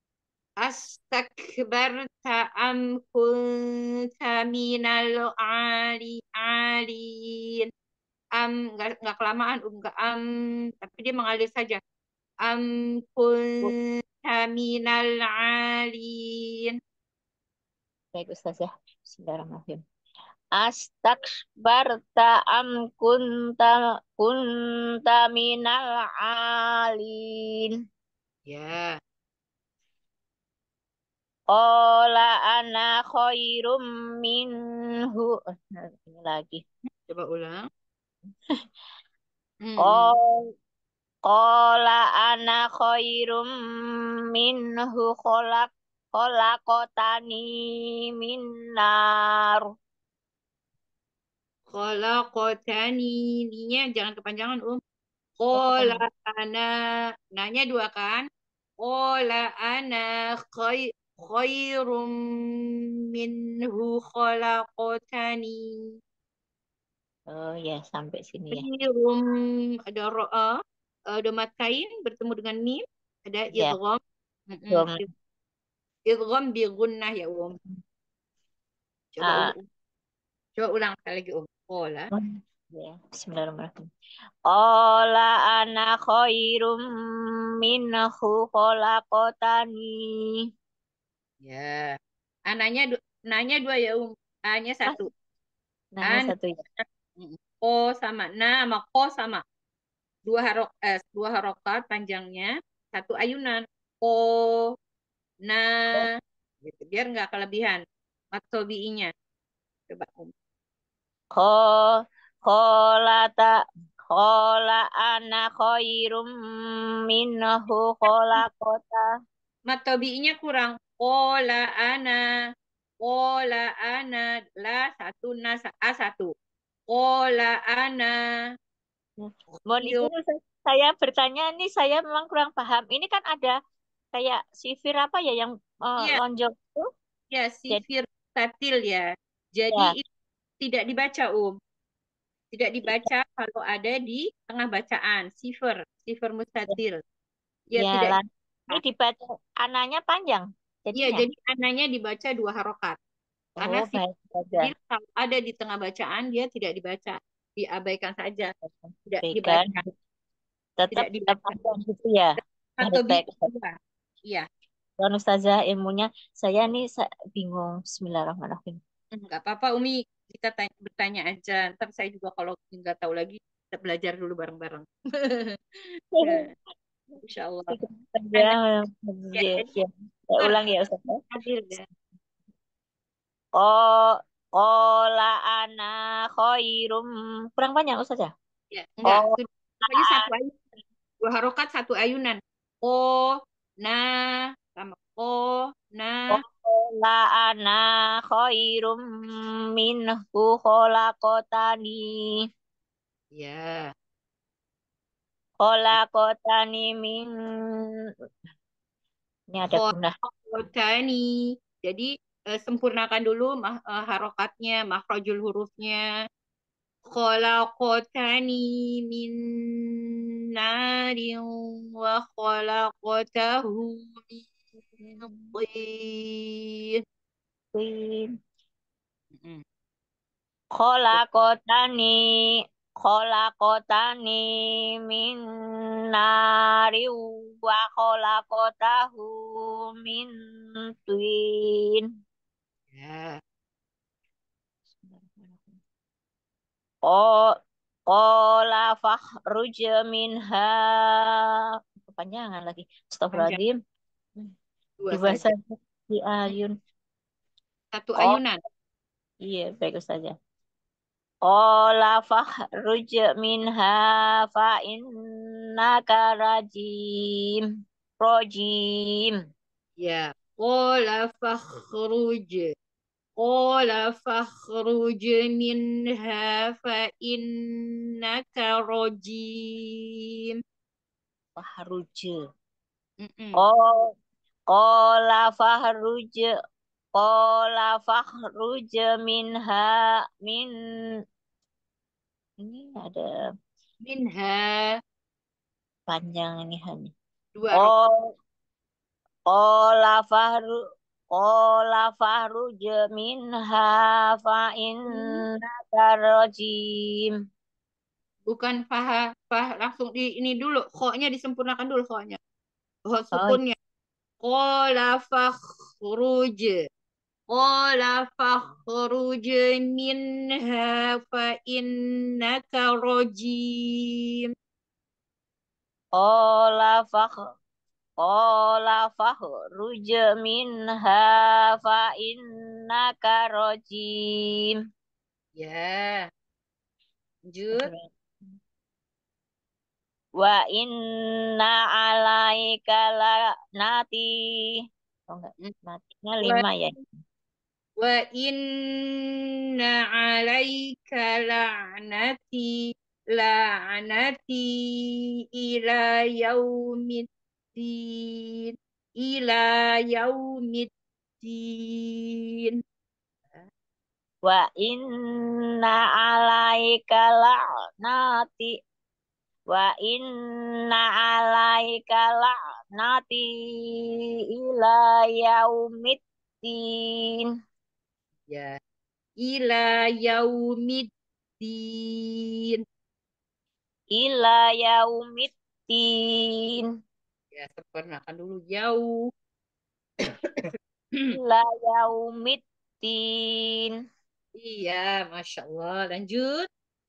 astakbarta am kunta minal ali alin. Am nggak nggak kelamaan um nggak am tapi dia mengalir saja. Am kunta minal alin. Baik Ustaz ya. Bismillahirrahmanirrahim. Astakbarta am kunta kunta minal alin. Ya. Qala ana khairum minhu. Nah, ini lagi. Coba ulang. Hmm. Qal- Qala ana khairum minhu kholak kholakotani min nar. Khalaqatani. Ninya jangan kepanjangan um. Qala ana. Nanya dua kan? Qala ana khay khairum minhu khalaqatani. Oh ya, sampai sini ya. Khairum ada ro'a, ada matain bertemu dengan mim, ada Ya. idgham. Mm-mm. Belum. Idgham bi gunnah ya um. Coba Ah, um. Coba ulang sekali lagi um. Qala. ya. Bismillahirrahmanirrahim. Qala ana khairum minhu khalaqatani. Ya. Ananya du- nanya dua ya um. A-nya Ah, satu. nanya An satu ya. mm, ko sama na sama ko sama. Dua harok eh, dua harokat panjangnya, satu ayunan. Ko na gitu. Biar nggak kelebihan. Matobi'inya. Coba um. Ko Kholata Khola ana khairum minhu khalaqata. Matobi'inya kurang. Kola ana. Kola ana. La satu, na sa- a satu. Kola ana. Mohon Yo. izin Ustaz, saya bertanya nih, saya memang kurang paham. Ini kan ada kayak sifir apa ya yang eh, Iya, lonjong itu. ya Jadi sifir tatil ya. Jadi ya, itu tidak dibaca um. Tidak dibaca kalau ada di tengah bacaan. Sifir. Sifir mustatil. Ya ya tidak. lan. Ini dibaca ananya panjang Iya, jadinya. jadi ananya dibaca dua harokat. Karena Oh, baik saja. sifir kalau ada di tengah bacaan dia tidak dibaca. Diabaikan saja. Tidak Baik kan? dibaca. Tetap Tidak tetap dibaca. panjang gitu ya. Atau Baik, baik. bisa. Iya. Dan Ustazah ilmunya saya nih sa- bingung. Bismillahirrahmanirrahim. Enggak apa-apa Umi. Kita tanya, bertanya aja. Ntar saya juga kalau nggak tahu lagi, kita belajar dulu bareng-bareng. Ya, Insya Allah. Ya, Ya, ya, jadi ya. Saya sifir ulang ya Ustaz. adil ya. Oh, Kola ana khairum. Kurang banyak Ustaz ya? Ya, enggak. Oh, Itu pokoknya satu ayunan. Dua harokat, satu ayunan. Ko, na, sama ko, na. Kola ana khairum minhu kholaqotani. Ya. Kholaqotani min. Ini ada gunah. Kholaqotani. Jadi eh, sempurnakan dulu mah, eh, harokatnya, makhrajul hurufnya. Kholaqotani min narin wa kholaqotahu min tin. Win. Mm. Kholaqotani. Kholaqotani min nari wa kholaqotahu min twin. Ya. Oh, Qala fakhruj minha. Kepanjangan lagi. Panjang. Astagfirullahaladzim. Dua Dua saja. saja di ayun. Satu Oh, ayunan. iya baik saja. Qala fakhruj minha fa inna innaka rajim. Rojim. Ya. Qala fakhruj. Qala fakhruj minha fa innaka rajim. Fahruj. Mm-mm. Oh, qala fahruj. Qala fakhruj minha min ini ada Minha panjang ini hani. dua rok. Oh, qala fahru qala fahruj minha fa innaka rajim. Bukan faha, fah langsung di ini dulu. Kho-nya disempurnakan dulu kho-nya. Kho Oh, sukunnya. Qala fakhruj. Qala fakhruj minha fa innaka rajim. qala fakh qala fakhruj minha fa innaka rajim. Ya. Lanjut. Wa inna alaika la nati. Oh enggak, natinya Wa, lima ya. wa inna alaika la'nati la'nati ila yaumiddin ila yaumiddin. Wa inna alaika la'nati. Wa inna alaika la'nati ila yaumiddin. Ya. Ila yaumiddin. Ila yaumiddin. Ya, sempurnakan dulu jauh. Ila yaumiddin. Iya, Masya Allah. Lanjut.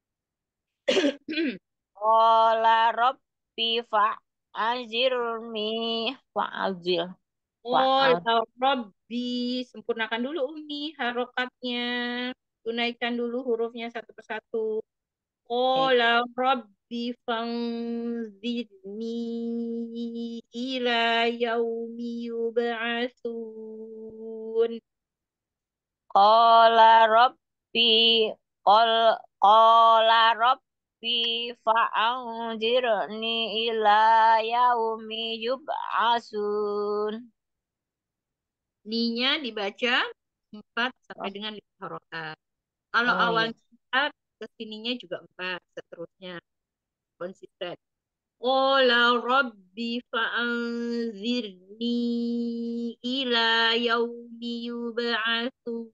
Qala rabbi fa'azirni fa'azir. Fa'al. Qala Rabbi. Sempurnakan dulu Umi harokatnya. Tunaikan dulu hurufnya satu persatu. Qala Rabbi fanzidni ila yaumi yub'atsun. Qala rabbi qal qala rabbi fa'anzirni ila yaumi yub'asun. Ni-nya dibaca empat sampai Oh, dengan lima harokat. Kalau oh iya. awalnya empat, kesininya juga empat, seterusnya. Konsisten. Qala rabbi fa'anzirni ila yaumi yub'atsun.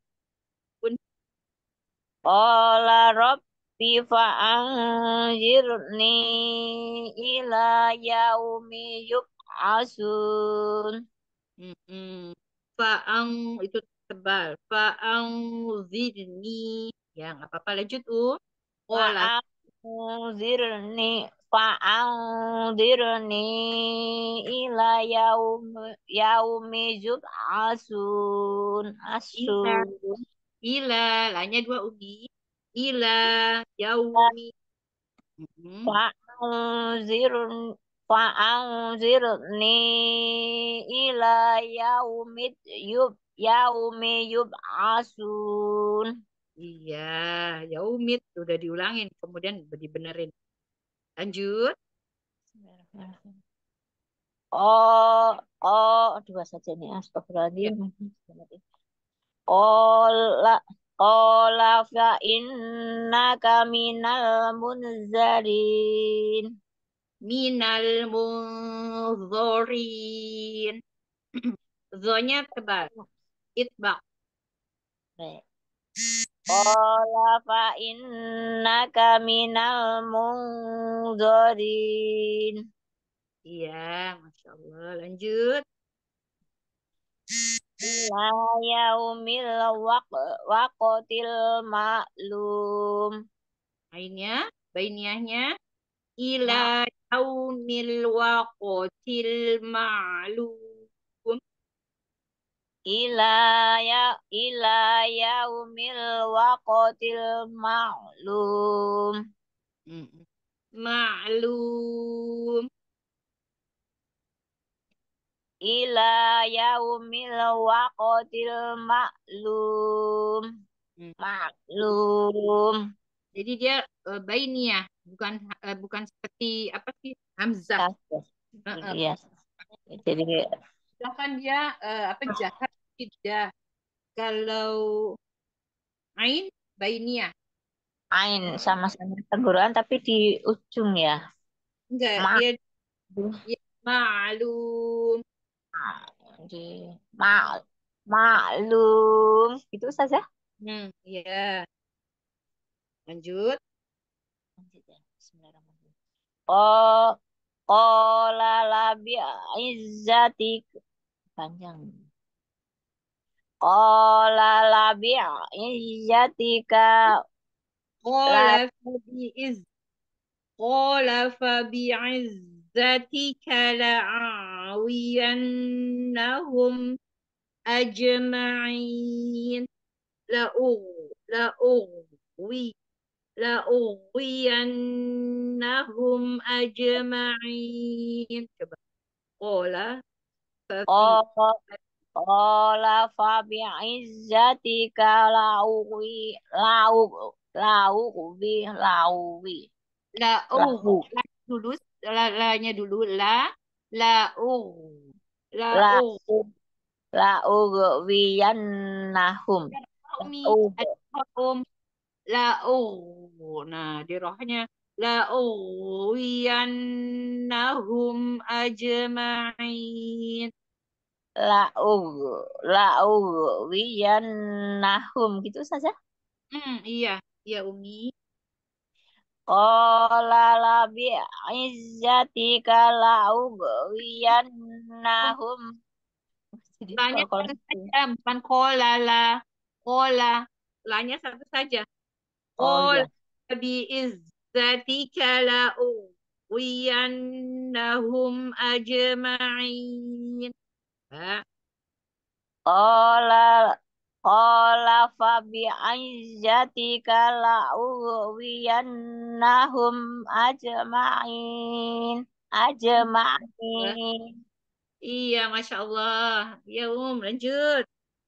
Qala rabbi fa'anzirni ila yaumi yub'asun. Mm-mm. Fa'ang itu tebal. Fa'anzirni. Ya, nggak apa-apa. Lanjut, Um. Qala. Fa'anzirni fa'anzirni ila yaumi yaumi yub'asun. Ila. Asun. Ila. Lanya dua, Umi. Ila yaumi. Mm-mm. Fa'anzirni fa'anzirni ila yaumid yub yaumi yub'asun. Iya, yaumit udah diulangin, kemudian dibenerin. Lanjut. Oh, oh, dua saja nih. Ya. Astagfirullahaladzim. Qala qala fa innaka minal munzarin. Minal munzorin. Zonya tebal. Itbak. Baik. Qala fa innaka minal munzarin. Iya, Masya Allah. Lanjut. Ila yaumil waq waqtil ma'lum. Lainnya, bainiahnya. Ila yaumil waqtil ma'lum. Ila ya ila yaumil waqtil ma'lum. Mm-mm. ma'lum. Ila yaumil waqtil ma'lum. Hmm. Maklum. Jadi dia uh, bainiyah, bukan uh, bukan seperti apa sih hamzah. Uh-uh. Iya. Jadi Bahkan dia uh, apa jahat tidak. Kalau ain bainiyah. ain sama-sama teguran tapi di ujung ya. Enggak, Ma dia ya, ma'lum. di ma maklum. Itu saja. Hmm, iya. Lanjut. Lanjut ya. Bismillahirrahmanirrahim. Oh, qala la bi izzatik panjang. Qala la bi izzatika la Qala fabi'iz Qala fabi'izzatika la'awiyannahum ajma'in. La'u la'uwi la'uwiyannahum ajma'in. Coba. Qala fabi qala qala fa bi izzatika la uwi la u- la uwi la uwi la'u la u la dulu la la-nya dulu la la'u la la'u u- la uwiyannahum Umi u ada la oh nah di rohnya la uwiyannahum ajma'in. la u la uwiyannahum gitu saja. Hmm, iya iya Umi. Qala la bi izzatika la ughwiyannahum. Jadi La-nya kalau satu itu. saja bukan kola la kola la-nya satu saja Oh kola iya. bi izzatika la uwiyannahum ajma'in. Ah, Qala qala fa bi izzatika la ughwiyannahum ajma'in. Ajma'in. iya Masya Allah ya Um lanjut.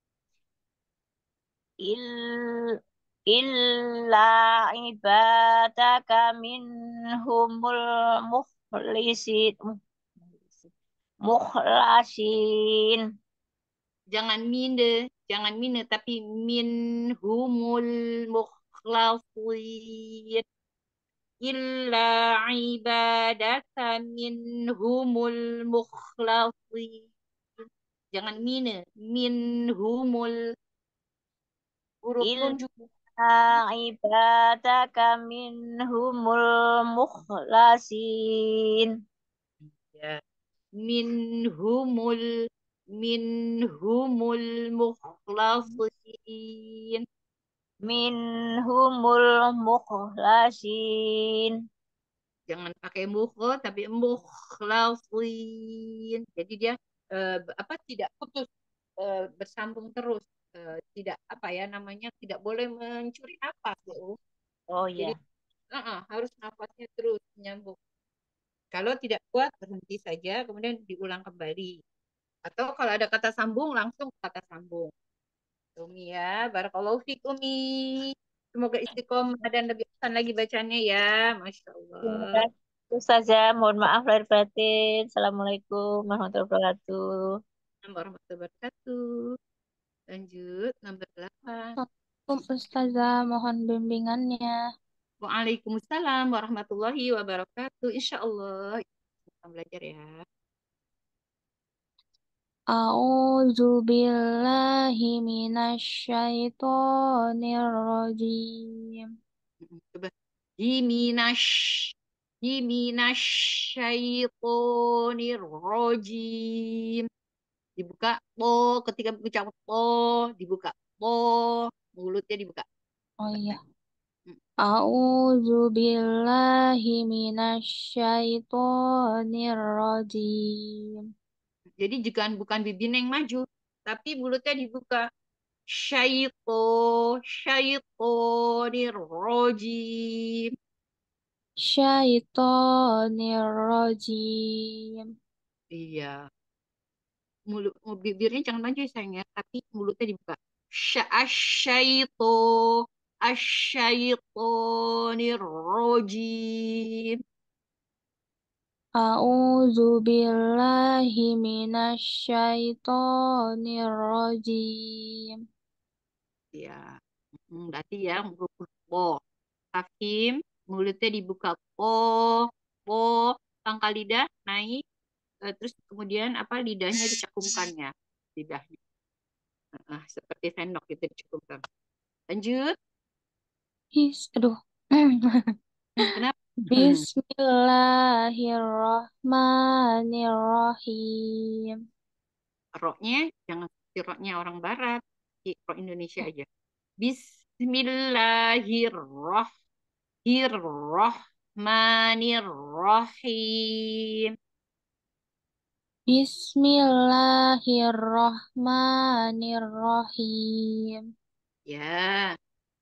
Il illa ibadaka minhumul mukhlisin mukhlasin. Jangan mine, jangan mine, tapi min humul mukhlasin. Illa ibadaka min humul mukhlasin. Jangan mine, min humul huruf nun juga. Illa ibadaka minhumul mukhlasin. Ya. Min humul min humul mukhlasin. Minhumul mukhlasin. Jangan pakai mukho tapi mukhlasin. Jadi dia eh, apa tidak putus eh, bersambung terus. Eh, tidak apa ya namanya tidak boleh mencuri napas ya. Um. Oh Jadi ya. uh-uh, harus napasnya terus menyambung. Kalau tidak kuat berhenti saja kemudian diulang kembali. Atau kalau ada kata sambung langsung kata sambung. Umi ya, barakallahu fiik Umi. Semoga istiqomah dan lebih pesan lagi bacanya ya, Masya Allah. Itu saja. Mohon maaf lahir batin. Assalamualaikum warahmatullahi wabarakatuh. Warahmatullahi wabarakatuh. Lanjut, nomor delapan. Assalamualaikum Ustazah, mohon bimbingannya. Waalaikumsalam warahmatullahi wabarakatuh. Insya Allah. Kita belajar ya. A'udzu billahi minasyaitonir rajim. Coba. Jiminash. Jiminash syaitonir rojim. Dibuka po, ketika ucap po, dibuka po, mulutnya dibuka. Oh iya. A'udzu billahi minasyaitonir rajim. Jadi bukan bukan bibirnya yang maju, tapi mulutnya dibuka. Syaito, syaitonir rojim. syaitonir rajim. Iya. Mulut, bibirnya jangan maju ya sayang ya, tapi mulutnya dibuka. Sya asyaitu asyaitonir rajim. A'udzu billahi minasy syaithanir rajim. Ya. Hmm, berarti ya huruf po. Hakim, mulutnya dibuka po, po, pangkal lidah naik, eh, terus kemudian apa lidahnya dicekungkan ya, lidahnya. Ah, seperti sendok gitu dicekungkan. Lanjut. Bis, aduh. Kenapa? Bismillahirrahmanirrahim. Roknya jangan seperti roknya orang barat, di rok Indonesia aja. Bismillahirrahmanirrahim. Bismillahirrahmanirrahim. Ya.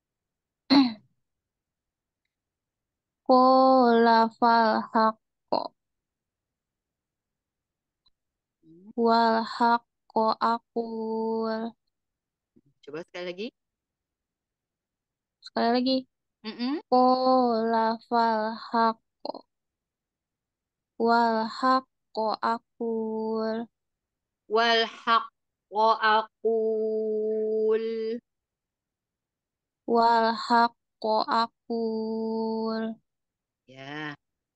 Qala fal haqqo wal haqqo aqul. Coba sekali lagi. Sekali lagi. Mm-mm. Qala fal haqqo wal haqqo aqul. Wal haqqo aqul. Wal haqqo aqul. Ya.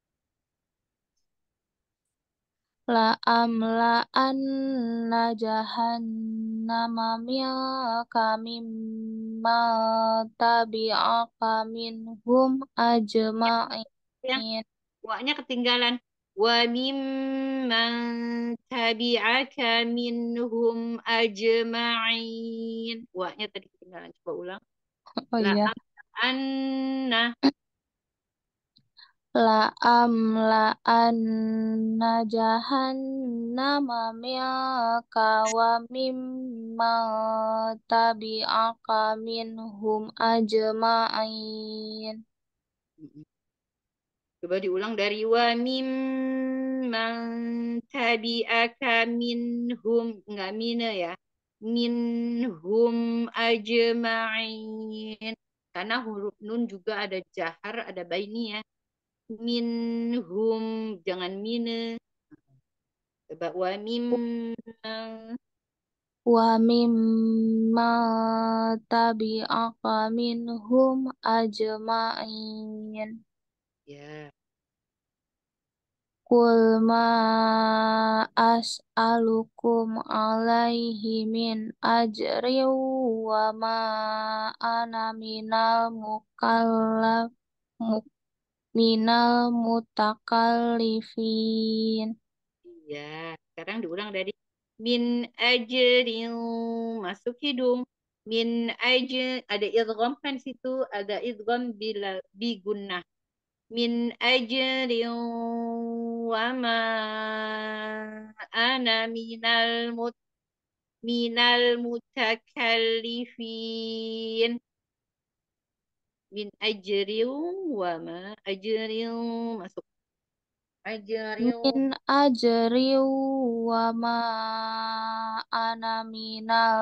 La amla'anna jahannama minka mimma tabi'aka minhum ajma'in. Yang waknya ketinggalan. Wa mimman tabi'aka minhum ajma'in. Waknya tadi ketinggalan. Coba ulang. Oh La iya. anna. La amla'anna jahannama minka wa mimman tabi'aka minhum ajma'in. Coba diulang dari wa mimman tabi'aka minhum. Enggak mina ya. Minhum ajma'in. Karena huruf nun juga ada jahar, ada baini ya. Minhum, jangan mina. Coba wa mimman. Wa mimman tabi'aka minhum ajma'in. Ya. Qul ma as'alukum alaihi min ajri wa ma ana minal mukallaf mu- minal mutakallifin. Iya, sekarang diulang dari min ajrin, masuk hidung. Min ajr, ada idgham kan situ, ada idgham bila bi gunnah. Min ajrin wa ma ana minal mut minal mutakallifin. Min ajrin wa ma ajrin, masuk ajrin. Min ajri wa ma ana minal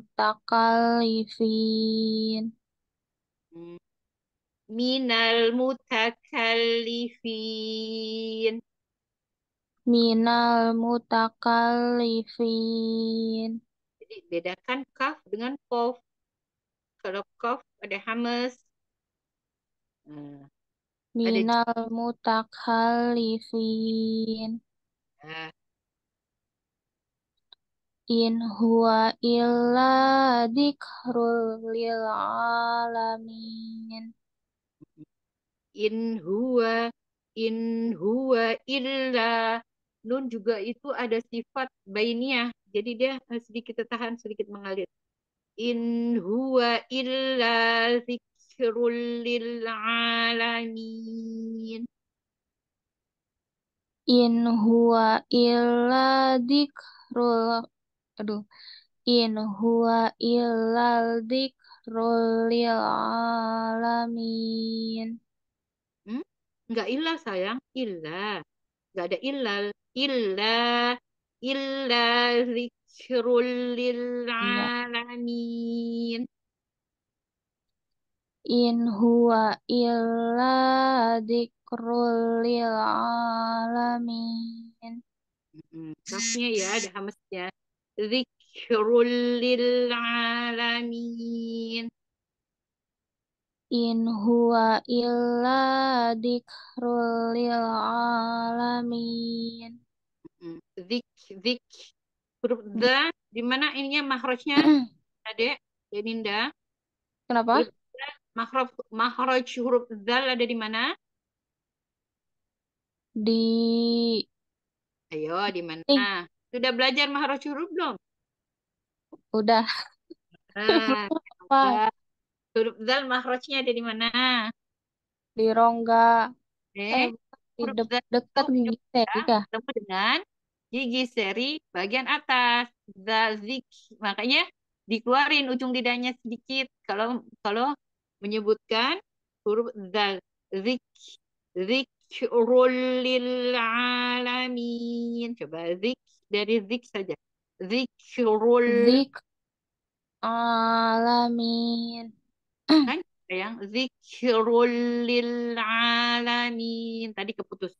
mutakallifin. Minal mutakallifin. Minal mutakallifin. Jadi bedakan kaf dengan kof. Kalau kof ada hamas. Nah, ada Minal mutakallifin. nah, In huwa illa dzikrul lil alamin. in huwa in huwa illa, nun juga itu ada sifat bainiyah. Jadi dia eh, sedikit tertahan, sedikit mengalir. In huwa illa dzikrul lil alamin. In huwa illa dzikrul aduh in huwa illa dzikrul lil alamin. Hmm? Enggak ilah sayang, ilah. Enggak ada illal. Illa, illa zikrul lil Enggak. alamin. In huwa illa dzikrul lil alamin. Mm-mm. Kafnya ya, ada hamzahnya. Zikrul lil alamin. In huwa illa dzikrul lil alamin. Mm. Zik, zik. Huruf dha, di mana ininya mahrojnya, Adek, Deninda? Kenapa? Huruf dha, mahroj, mahroj huruf dzal ada di mana? Di Ayo, di mana? eh, Sudah belajar mahroj huruf belum? udah Nah, apa? huruf dzal mahrojnya ada di mana? Di rongga. Eh, Eh, di huruf de- dzal dekat itu gigi seri ya, kah? bertemu dengan gigi seri bagian atas. Zazik. Makanya dikeluarin ujung lidahnya sedikit. Kalau kalau menyebutkan huruf zal. Zik. Zikrul lil alamin. Coba zik dari zik saja. Zikrul Zik alamin. kan sayang. Zikrul lil alamin. Tadi keputus.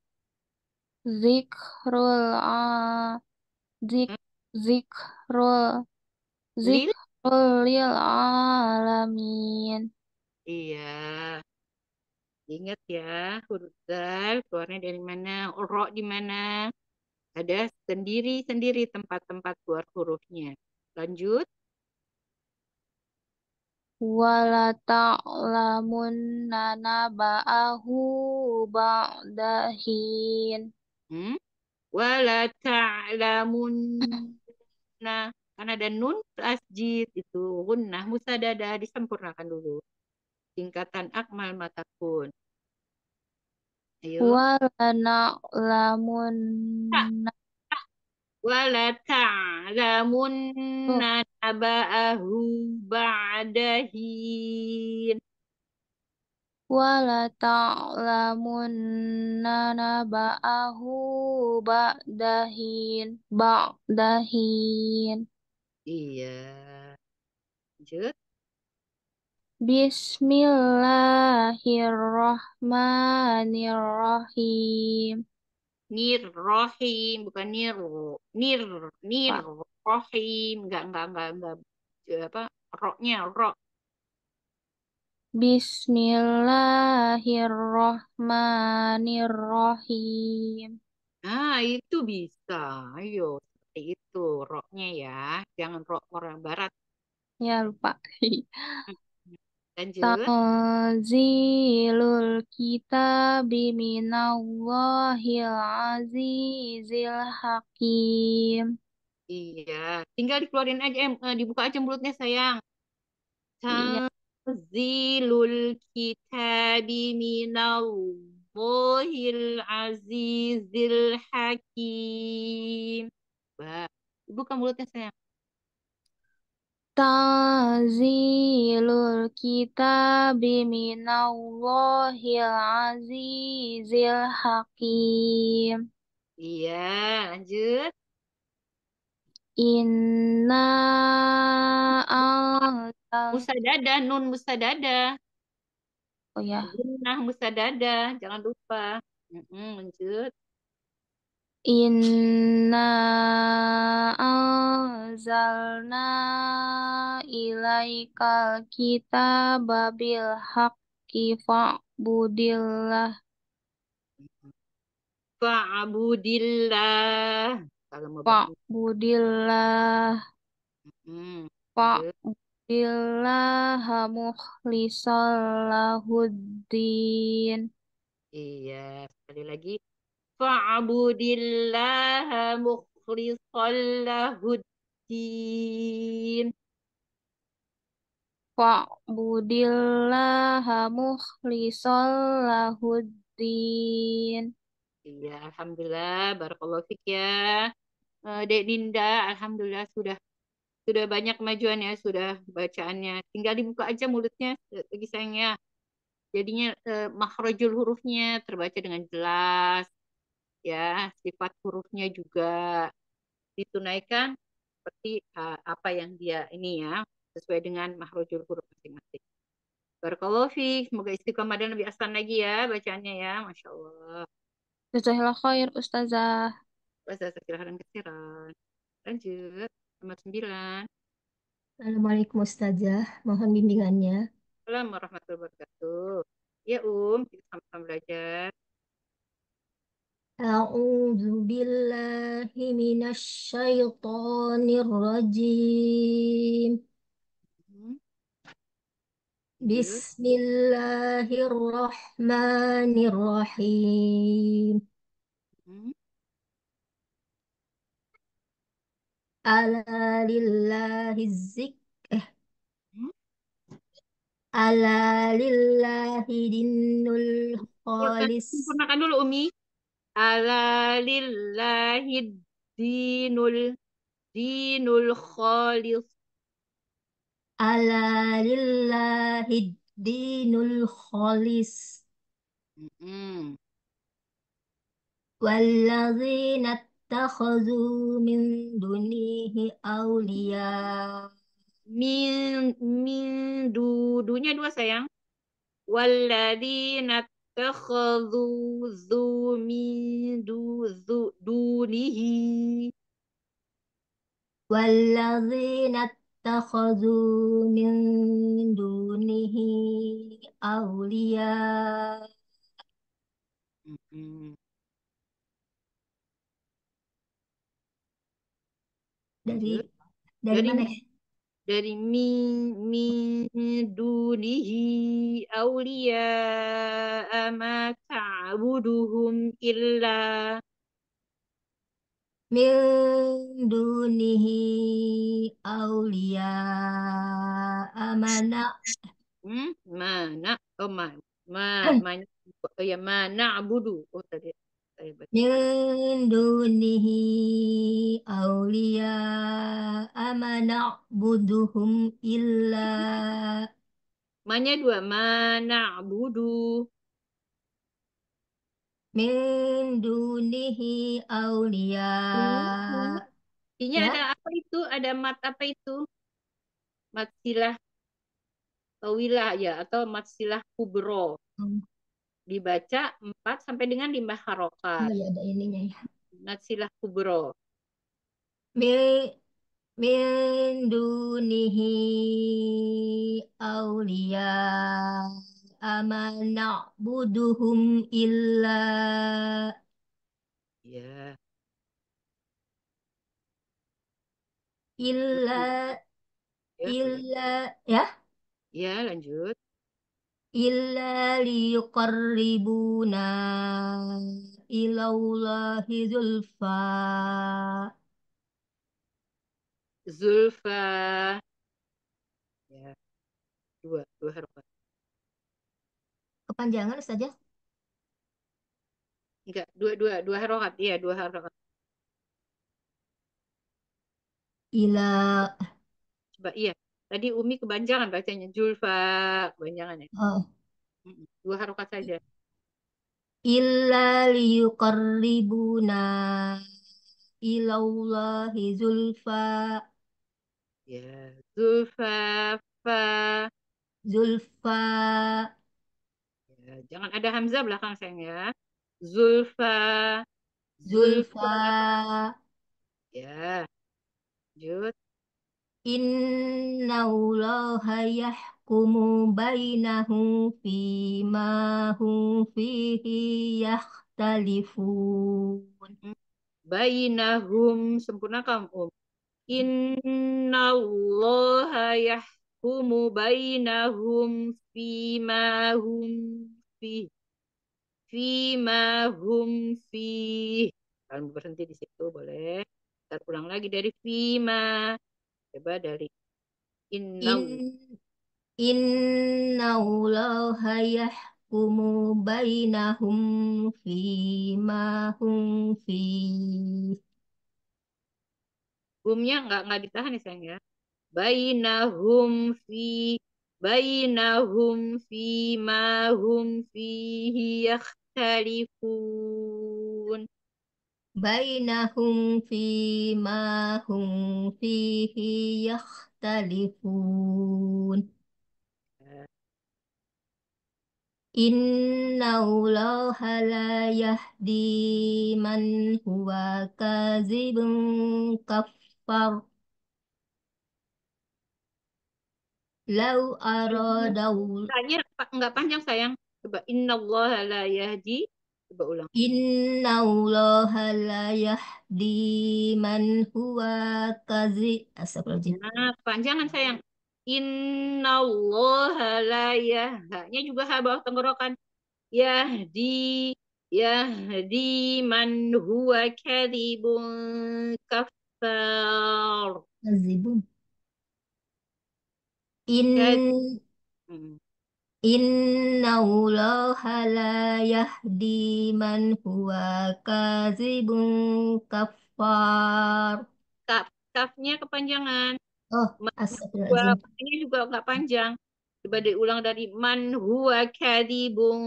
Zikrul a zik zikrul Lil. zikrul lil alamin. Iya. Ingat ya, huruf dal keluarnya dari mana, ro di mana. Ada sendiri-sendiri tempat-tempat keluar hurufnya. Lanjut. Wala ta'lamunna naba'ahu ba'dahin. Hmm? Wala ta'lamun. Nah, karena ada nun tasjid itu gunnah musadada disempurnakan dulu. Tingkatan akmal matakun. Ayo. Wala Tak. na'lamunna Wala tuh. ta'lamunna naba'ahu ba'dahin. Wala ta'lamunna naba'ahu ba'dahin ba'dahin. Iya. Lanjut. Bismillahirrahmanirrahim. Nir rohim bukan nir nir nir Pak. rohim enggak enggak enggak enggak eh, apa roknya rok. Bismillahirrahmanirrahim. Nah itu bisa, ayo seperti itu roknya ya, jangan rok orang barat. Ya lupa. Lanjut. Tanzilul kitabi minallahil azizil hakim. Iya, tinggal dikeluarin aja, em, eh, dibuka aja mulutnya sayang. Iya. Tanzilul kitabi minallahil azizil hakim. Bah, buka mulutnya sayang. Tanzilul kitabi minallahil azizil hakim. Iya, lanjut. Inna anzal. Musadada, nun musadada. Oh ya. Gunnah musadada, jangan lupa. Mm-mm, lanjut. Inna anzalna ilaikal kitaba bil haqqi fa'budillah Fa'budillah. Kalau mau berdoa. fa'budillah Mm, lanjut. fa'budillah mukhlishal lahuddin. Iya, sekali lagi. Fa'budillaha mukhlishan lahuddin. Fa'budillah mukhlishal lahuddin. Iya, alhamdulillah, barakallahu fik ya. Eh, Dek Dinda, alhamdulillah sudah sudah banyak kemajuan ya, sudah bacaannya. Tinggal dibuka aja mulutnya, lagi sayangnya. Jadinya eh, makhrajul hurufnya terbaca dengan jelas, ya. Sifat hurufnya juga ditunaikan seperti uh, apa yang dia ini ya, sesuai dengan makhrajul huruf masing-masing. Barakallahu fiik, semoga istiqomah dan lebih ahsan lagi ya bacaannya ya, Masya Allah. Jazakallah khair, Ustazah. Bahasa kesiran kesiran. Lanjut, nomor sembilan. Assalamualaikum Ustazah, mohon bimbingannya. Assalamualaikum warahmatullahi wabarakatuh. Ya Um, kita sama-sama belajar. A'udzu billahi minasyaitonir rajim. Hmm, lanjut. Bismillahirrahmanirrahim. Hmm, Ala lillahi zik eh hmm. ala lillahi dinul Sempurna- khalis. Sempurnakan dulu Umi. Ala lillahid dinul dinul khalis. Ala lillahi dinul khalis. Hmm. والذين اتخذوا من دونه أولياء Min min dudunya dua sayang. Walladzina takhadhu dzu min du dzu dunihi. والذين اتخذوا من دونه أولياء Hmm. dari Lanjut. dari Dari mana ya? dari min min dunihi auliya ma ta'buduhum illa من دونه أولياء mana hmm? Mana oh ma ma ma oh ya ma na'budu oh tadi saya baca من دونه أولياء ما نعبدهم إلا Manya dua ma na'budu من دونه ini أولياء ini ya. ada apa itu ada mat apa itu mat silah tawilah ya atau mat silah kubro Hmm. dibaca empat sampai dengan lima Oh harokat ya ada ininya ya. mat silah kubro. من من دونه أولياء ما نعبدهم إلا Ya, إلا ya, إلا ya ya lanjut. إلا ليقربونا إلى الله زلفى. Zulfa. Ya, dua, dua harokat. Kepanjangan saja. Enggak, dua, dua, dua harokat. Iya, dua harokat. Ila Coba, iya. Tadi Umi kebanjangan bacanya. Zulfa. Kebanjangan ya. oh, Mm-mm. Dua harokat saja. illa liyuqarribuna ilallahi zulfa. Ya, Zulfa. Fa. Zulfa. Ya, jangan ada Hamzah belakang sayang ya. Zulfa. Zulfa. Zulfa. Ya, lanjut. Inna allaha yahkumu bainahu fima hum fihi yakhtalifun. Bainahum. Sempurnakan Om. Inna allaha yahkumu bainahum fima hum fi fima hum fi. Kalian berhenti di situ boleh. Kita ulang lagi dari fima. Coba dari inna. In Inna allaha yahkumu bainahum fima hum fi. Humnya nggak nggak ditahan ya sayang ya. Bainahum fi bainahum fima hum fihi yakhtalifun. Bainahum fima hum fihi yakhtalifun. Inna Allaha la yahdi man huwa kazibun kafar. Lau aradau Tanya nggak panjang sayang. Coba inna Allah la yahdi. Coba ulang. Inna Allaha la yahdi man huwa kazib. Astagfirullahaladzim. Nah, panjangan sayang. Inna Allah la yah. Nya juga ha bawah tenggorokan. Yahdi. Yahdi man huwa kadibun kafar. Kazibun. In Kad- Hmm. Inna Allaha la yahdi man huwa kazibun kafar. Kaf. Kafnya kepanjangan. Oh, Man huwa. astagfirullahaladzim. Ini juga nggak panjang. Coba diulang dari man huwa kadibun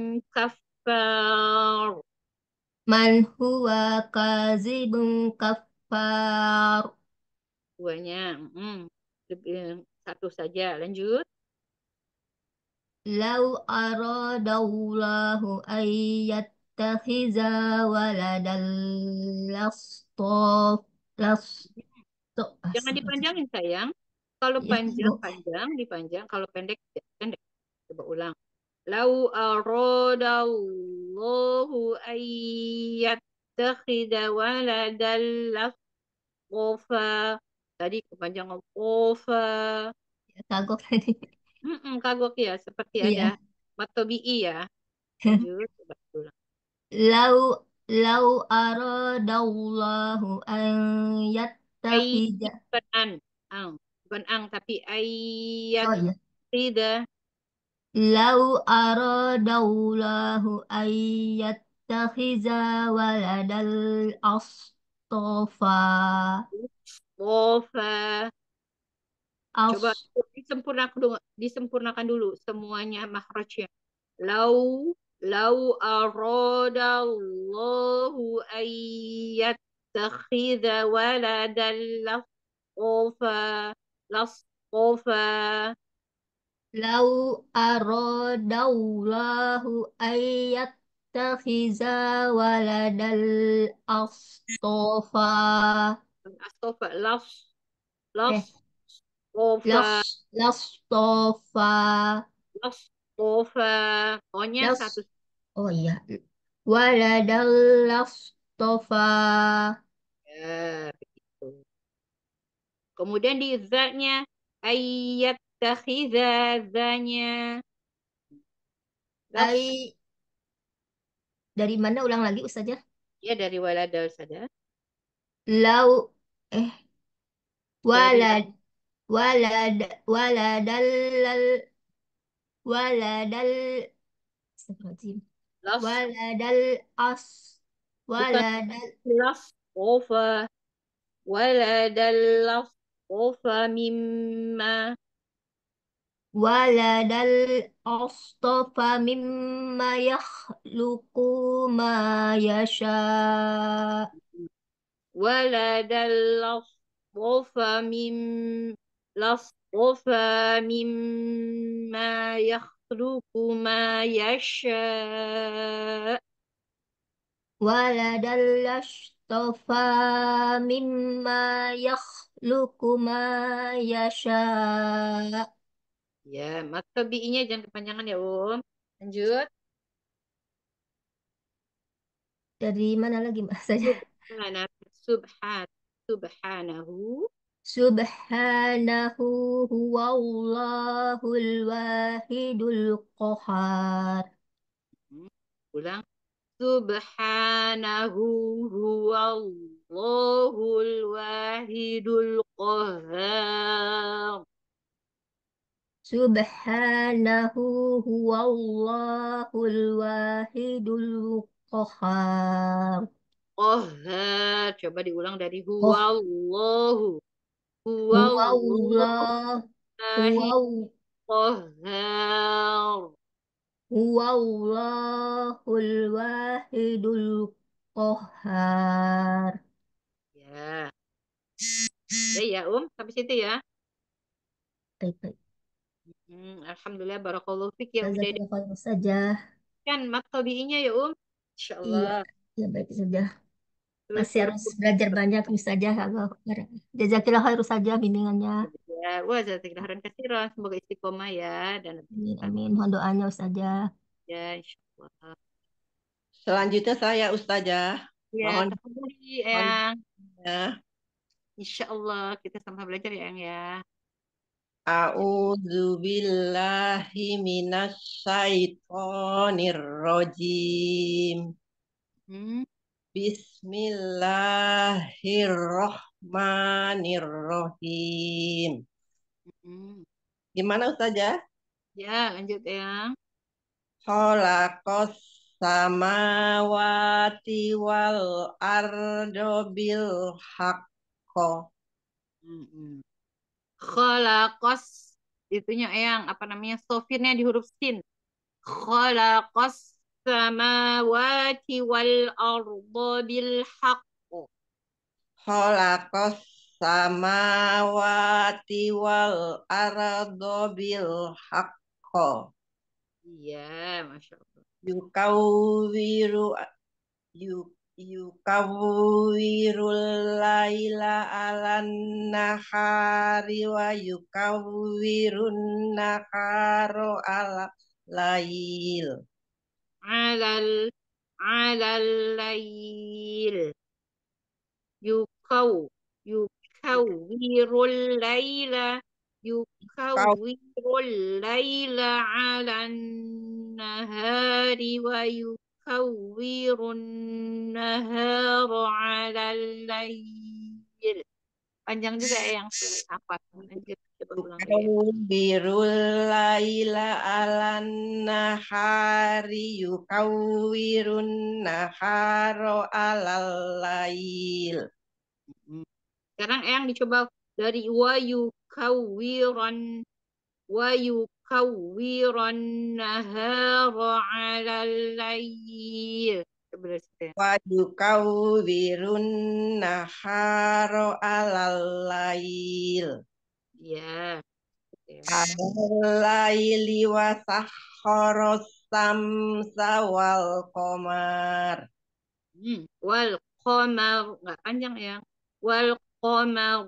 kafar. Man huwa kazibun kafar. Duanya. Hmm. Lebih- Satu saja. Lanjut. Lau aradallahu ayyattakhiza waladan lastof lasto Jangan astagfirullahaladzim. dipanjangin sayang. Kalau Ya, panjang, Bu. panjang, dipanjang. Kalau pendek, pendek. Coba ulang. Lau aradallahu ayyattakhidha waladan lastofa. Tadi kepanjangan qofa. Kagok tadi. Mm-mm, kagok ya, seperti ada Iya. matobi'i ya. Lanjut, coba ulang. Lau lau aradallahu an Ay, yattakhidha. bukan an. Ang. Bukan ang, tapi ayat Oh iya. tidak. Lau aradallahu an yattakhidha waladal astofa. Qofa. Coba As disempurnakan dulu, disempurnakan dulu semuanya makhrajnya. Lau lau aradallahu ayyattakhidha waladan lasqafa lasqafa. lau aradallahu an yattakhidha waladal astofa. Astofa las Eh, lasqafa las lastofa. lasqafa. Ohnya Las satu. Oh iya. Waladal lastofa. Ya, begitu. Kemudian di zatnya ayat takhidha zanya. Lafz. Ai dari mana ulang lagi Ustazah? Ya dari waladal sada. Lau eh Dari walad walad waladal waladal Astagfirullahaladzim. las Waladal as bukan waladal las ofa waladal las ofa mimma waladal astofa mimma yakhluqu ma yasha. waladal las ofa mim las ofa mimma yakhluqu ma yasha. Waladal astofa mimma yakhluqu ma yasha. Ya, maka bi-nya jangan kepanjangan ya, Om. Lanjut. Dari mana lagi Mbak saja? Subhana, subhan, subhanahu. Subhanahu huwallahul wahidul qahar. Hmm, Ulang. Subhanahu huwallahul wahidul qahhar. Subhanahu huwallahul wahidul qahar. Qahhar. Coba diulang dari Oh, huwallahu. Huwallahu huwallah wahid huwaw qahhar. Huwallahul wahidul qahhar. Ya. Udah ya, Um, sampai situ ya. Baik, baik. Hmm, Alhamdulillah, barakallahu fik ya Umi Dede. Jazakallah khair saja. Kan mat tabi'inya ya, Um. Insya Iya, Allah. ya baik saja. Terus Masih huruf harus belajar banyak saja. Allah. Jazakallah khair saja bimbingannya. ya, wah jazakallahu khairan katsiran. Semoga istiqomah ya dan Amin, amin. Mohon doanya Ustazah. ya insya Allah. Selanjutnya saya Ustazah. Ya, Mohon kembali mohon Eyang. ya. Insya Allah kita sama belajar ya, Eyang ya. A'udzubillahi minasyaitonir rajim. Hmm. Bismillahirrahmanirrahim. Hmm. Gimana Ustazah? Ya, lanjut Eyang. Khalaqas samawati wal ardo bil haqqo. Hmm. Khalaqas itunya Eyang, apa namanya? Sofinnya di huruf sin. Khalaqas samawati wal ardo bil haqqo. Khalaqas samawati wal ardo bil haqqo. Iya, Masya Allah. Yukawwiru yuk yukawwirul laila alan nahari wa yukawwirun naharo ala lail. Alal alal lail. Yukau yukawwirul laila yukawwirul laila alan nahari wa yukawwirun nahara alal lail. Panjang juga ya yang apa? Lanjut, coba ulang lagi. Yukawwirul laila alan nahari yukawwirun naharo alal lail. Sekarang yang dicoba dari wa yukawwiran wa yukawwiran nahara alal lail. Coba dari situ ya. Wa yukawwirun naharo alal lail. Ya. Al-laili wa sahharos samsa wal qamar. Hmm. Wal qamar nggak panjang ya. Wal qamar.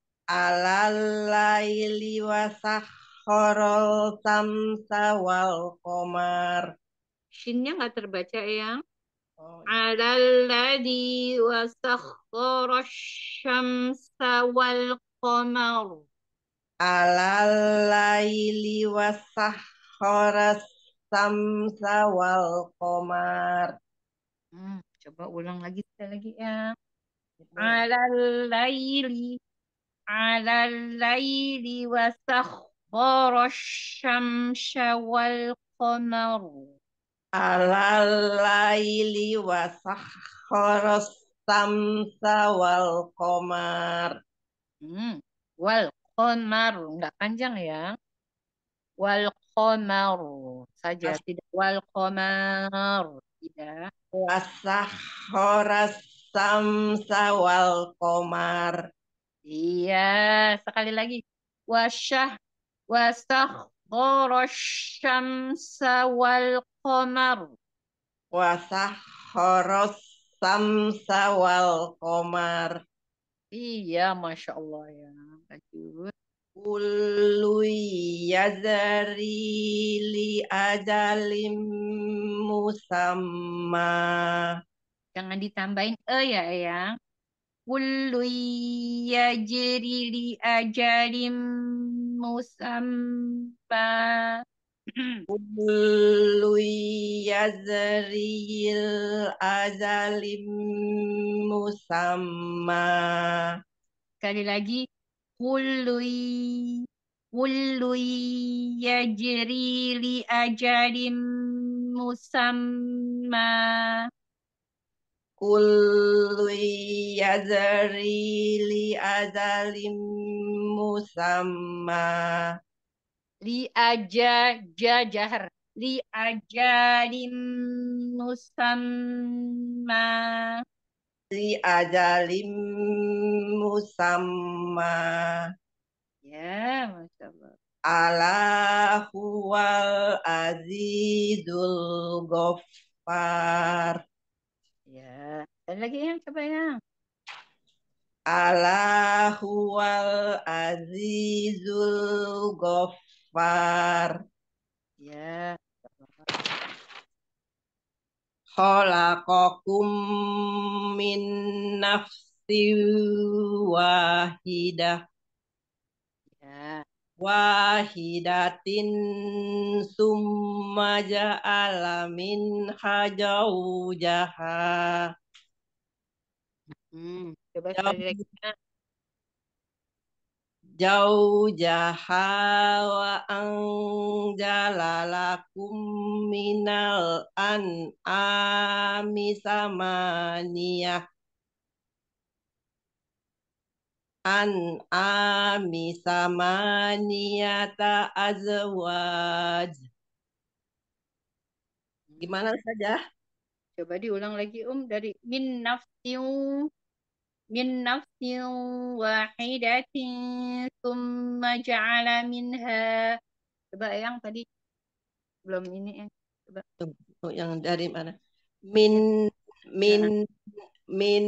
Al-laili wa sahharos samsa wal qamar. Shinnya nggak terbaca ya. Oh, Alal ladzi wa sakhkhara syamsa wal qamar. Al-laili wa sahharos samsa wal qamar. Hmm, coba ulang lagi sekali lagi ya. Alal laili alal laili wa sakhkhara syamsa wal qamar. Al-laili wa sahharos samsa wal qamar. Hmm, wal qamar nggak panjang ya. Wal qamar saja, tidak wal qamar, tidak. Wa sahharos samsa wal qamar. Iya, sekali lagi. Wasyah wasakhkhara syamsa wal qamar. Wa sahharos samsa wal qamar. Iya, Masya Allah ya. Lanjut. Kullu yazari li ajalim musamma. Jangan ditambahin e ya, ya. Kullu yajri li ajalim musamma. Kullu yazril ajalim musamma. Sekali lagi. Kullu kullu yajri li ajalim musamma. Kullu yazri li ajalim musamma. Li aja ja jahar. Li ajalim musamma. Li ajalim musamma. Ya, Masya Allah. Ala huwal azizul ghaffar. Ya. Dan lagi yang coba yang. Ala huwal azizul ghaffar. Ya. Khalaqakum min nafsin wahidah. Ya. Wahidatin summa ja'ala minha zawjaha. Hmm, coba sekali lagi. Zawjaha wa anjala lakum minal an'ami samaniyah. An'ami samaniyata azwaj. Gimana saja? Coba diulang lagi Um dari min nafsin min nafsin wahidatin thumma ja'ala minha. Coba yang tadi belum ini ya. Coba. Oh, yang dari mana? Min min min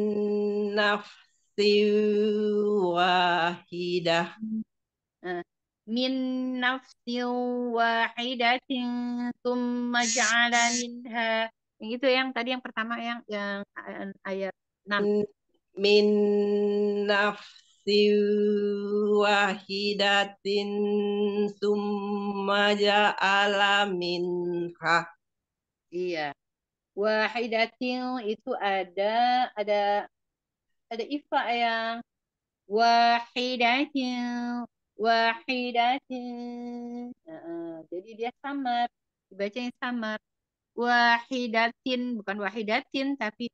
nafsin wahidah. Nah, min nafsin wahidatin thumma ja'ala minha. Yang itu yang tadi yang pertama yang yang ayat enam. Min nafsin wahidatin summa ja'ala minha. Iya. Wahidatin itu ada ada ada ifa yang wahidatin wahidatin. Nah, jadi dia samar, dibacanya samar. Wahidatin bukan wahidatin tapi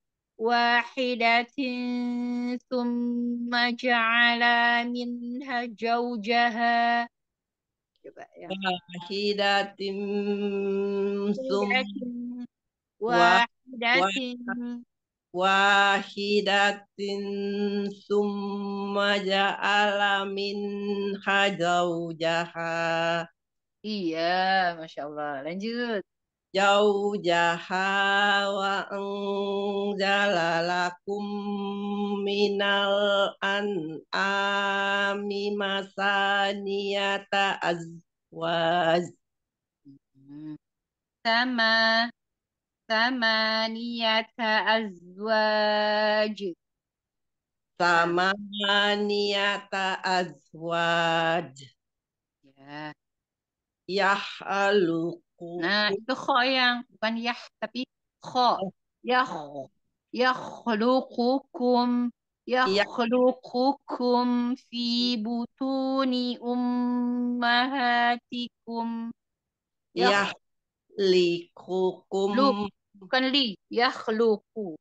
wahidatin summa ja'ala minha jaujaha. Coba ya. Wahidatin summa wahidatin wahidatin summa ja'ala minha zawjaha. Iya, Masya Allah. Lanjut. Zawjaha wa anzala lakum minal an'ami masaniyata azwaj. Sama samaniyata azwaj. Samaniyata azwaj. Ya. Yahluku. Nah, itu kho yang bukan yah tapi kho. Yah yakhluqukum yakhluqukum fi butuni ummahatikum. Yahlikukum. Lu, bukan li, yakhluqu.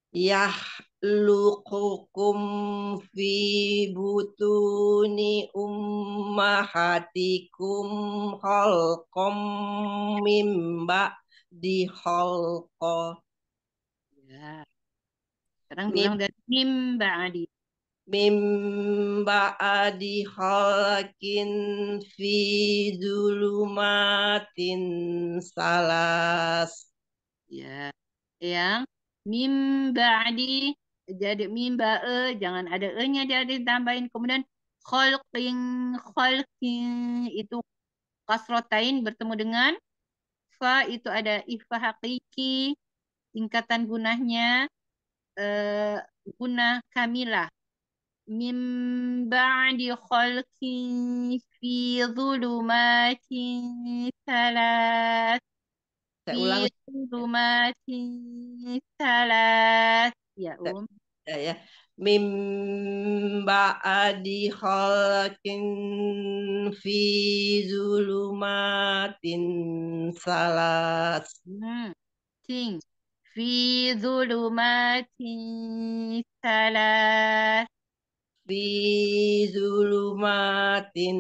Yahluqukum fi butuni ummahatikum khalqam mimba di khalqa. Ya. Sekarang diulang dari mim ba'di. Mim ba'di khalqin fi zulumatin salas. Ya. Yang mim ba'di jadi mim ba'e jangan ada e-nya jadi tambahin kemudian khalqin khalqin itu kasrotain bertemu dengan fa itu ada ifa hakiki tingkatan gunahnya eh, gunah kamilah mim ba'di khalqin fi dhulumatin salas Saya fi ulang dhulumatin salas ya um ya, ya. Mim ba'di khalqin fi zulumatin salas. hmm. Sing fi dhulumatin salas fi zulumatin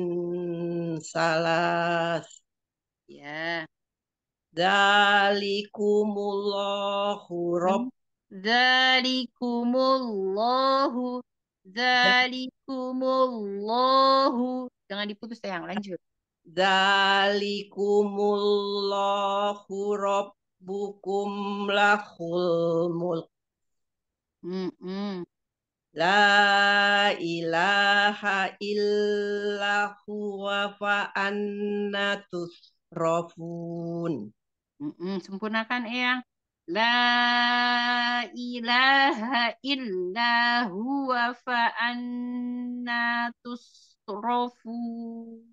salas. Ya. Dzalikumullahu rabb. Dzalikumullahu. Dzalikumullahu. Jangan diputus sayang, lanjut. Dzalikumullahu rabbukum lahul mulk. Mm-mm. La ilaha illa huwa fa anna tusrafun. Mm-mm. Sempurnakan eyang. La ilaha illa huwa fa anna tusrafun.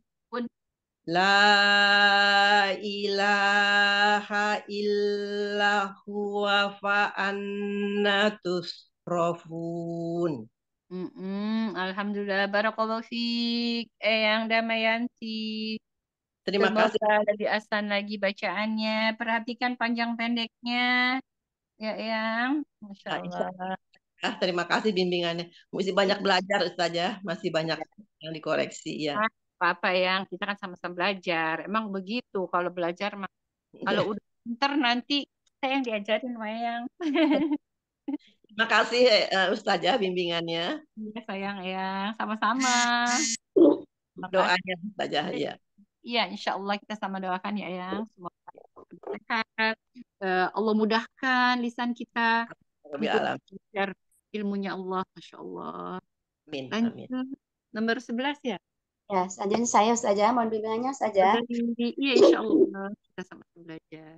La ilaha illa huwa fa anna tusrafun. Mm-mm. Alhamdulillah, barakallahu fiik, Eyang Damayanti. Terima Semoga kasih. lebih asan lagi bacaannya. Perhatikan panjang pendeknya, ya Eyang. Masya Nah, insya Allah. Allah. Terima kasih bimbingannya. Mesti banyak belajar Ustazah, masih banyak yang dikoreksi ya. Ah, apa yang kita kan sama-sama belajar. Emang begitu kalau belajar mah. Kalau udah pinter nanti saya yang diajarin sama Eyang. Terima kasih eh, Ustazah bimbingannya. Iya sayang Eyang, sama-sama. Makasih. Doanya Ustazah ya. Iya, insya Allah kita sama doakan ya Eyang. Semoga sehat. Eh, Allah mudahkan lisan kita Rabbil untuk alamin. belajar ilmunya Allah. Masya Allah. Amin. Amin. Lanjut. Nomor sebelas ya? Ya, selanjutnya saya saja, mohon bimbingannya saja. Iya, insya Allah kita sama-sama belajar.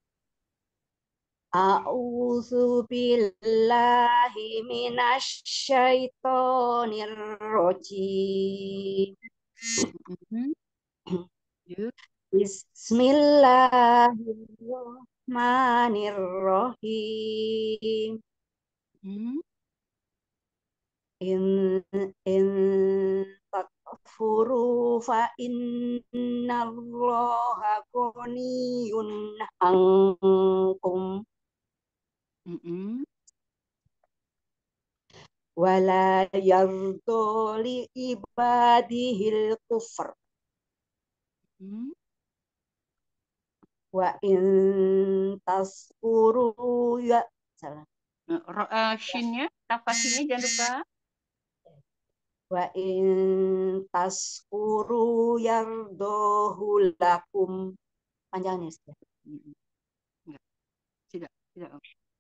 A'udzu billahi minasyaitonir rajim. Bismillahirrahmanirrahim. In in takfuru fa innallaha ghaniyun ankum. Wala yardo li ibadihil kufr. Wa in taskuru ya salah. Uh, shinnya, tafasirnya jangan lupa. Wa in taskuru yardohu lakum. Panjangnya sudah. Enggak. Tidak, tidak.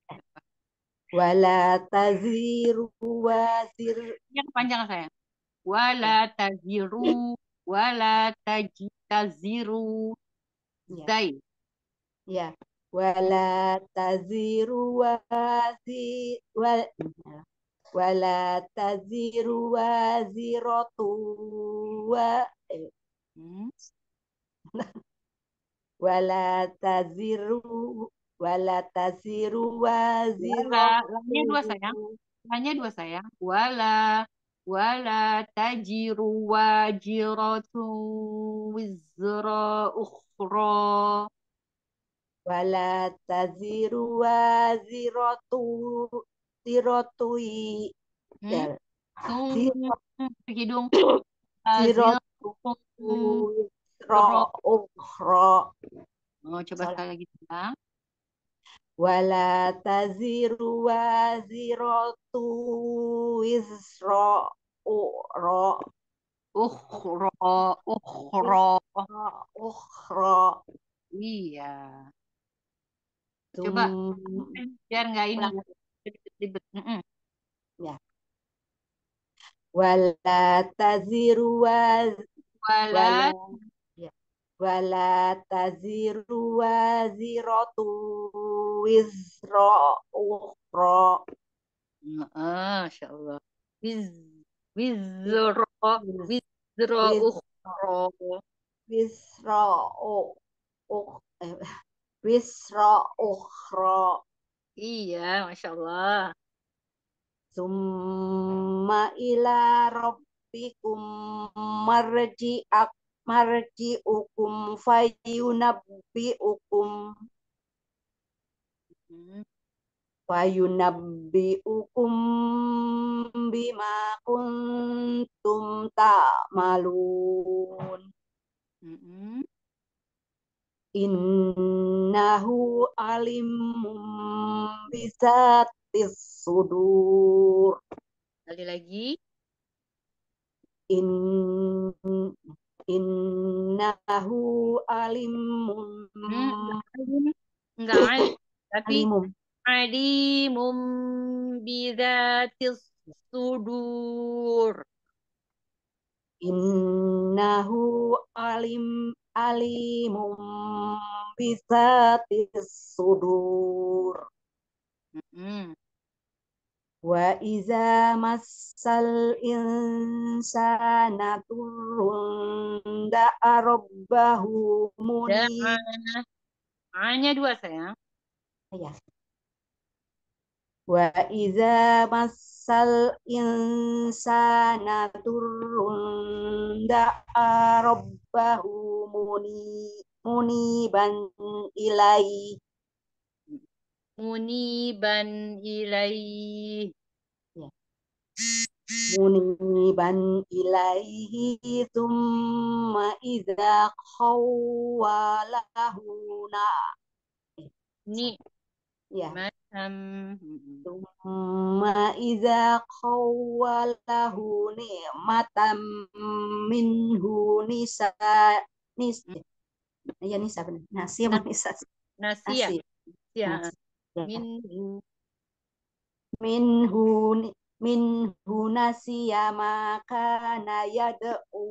Wala taziru wazir. Yang panjang saya. Wala taziru, wala tajitaziru. Zai. Ya. Wala taziru wazir wal wala taziru waziratu wa wala taziru wala taziru Wala, waziratu. lamnya dua sayang. Lamnya dua sayang. Wala, wala tajiru wajiratu wizra ukhra. Wala taziru waziratu zirotui. Hmm? Hidung. Ziratu ukhra. Oh, coba sekali lagi sayang. Wala taziru waziratu wizra ukhra. Ukhra, ukhra. Ukhra. Iya. Coba biar nggak ini ribet. Ya. Wala taziru waz wala ya. Wala taziru waziratu wizra ukhra. Masya Allah. Wiz wizra wizra ukhra. Wizra wizra ukhra. Iya, Masya Allah. Summa ila rabbikum marji'ak marji'ukum fayunabbi'ukum fayunabbi'ukum bima kuntum ta'malun. Mm-mm. Innahu alimun bizatis sudur. Sekali lagi. In innahu alimun Hmm, enggak alim. Enggak alim. Tapi alimum. alimum bidatis sudur. Innahu alim alimum bizatis sudur. Mm-mm. Wa iza massal insana turrun da'a rabbahu Da'a. muni. A-nya dua sayang. Ya. Wa iza massal insana turrun da'a rabbahu muni muniban ilaihi. Muniban ilaih. Ya. Muniban ilaihi thumma idza khawwalahu na. Ni Ya. macam mm-mm. Thumma idza khawwalahu ni'matan minhu nisa nis ya nisa benar. Nasi apa nisa? Nasi ya. Nasi. Ya. Nasi. Ya. Minhu. Minhu ni- minhu nasiya maka yad'u.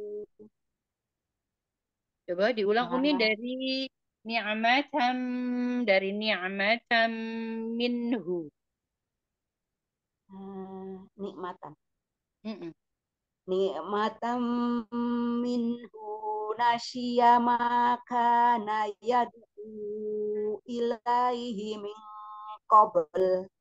Coba diulang Umi Ah, dari ni'matam dari ni'matam minhu. ah, nikmatan. Mm-mm. Nikmatan minhu nasiya maka yad'u ilaihi min qabl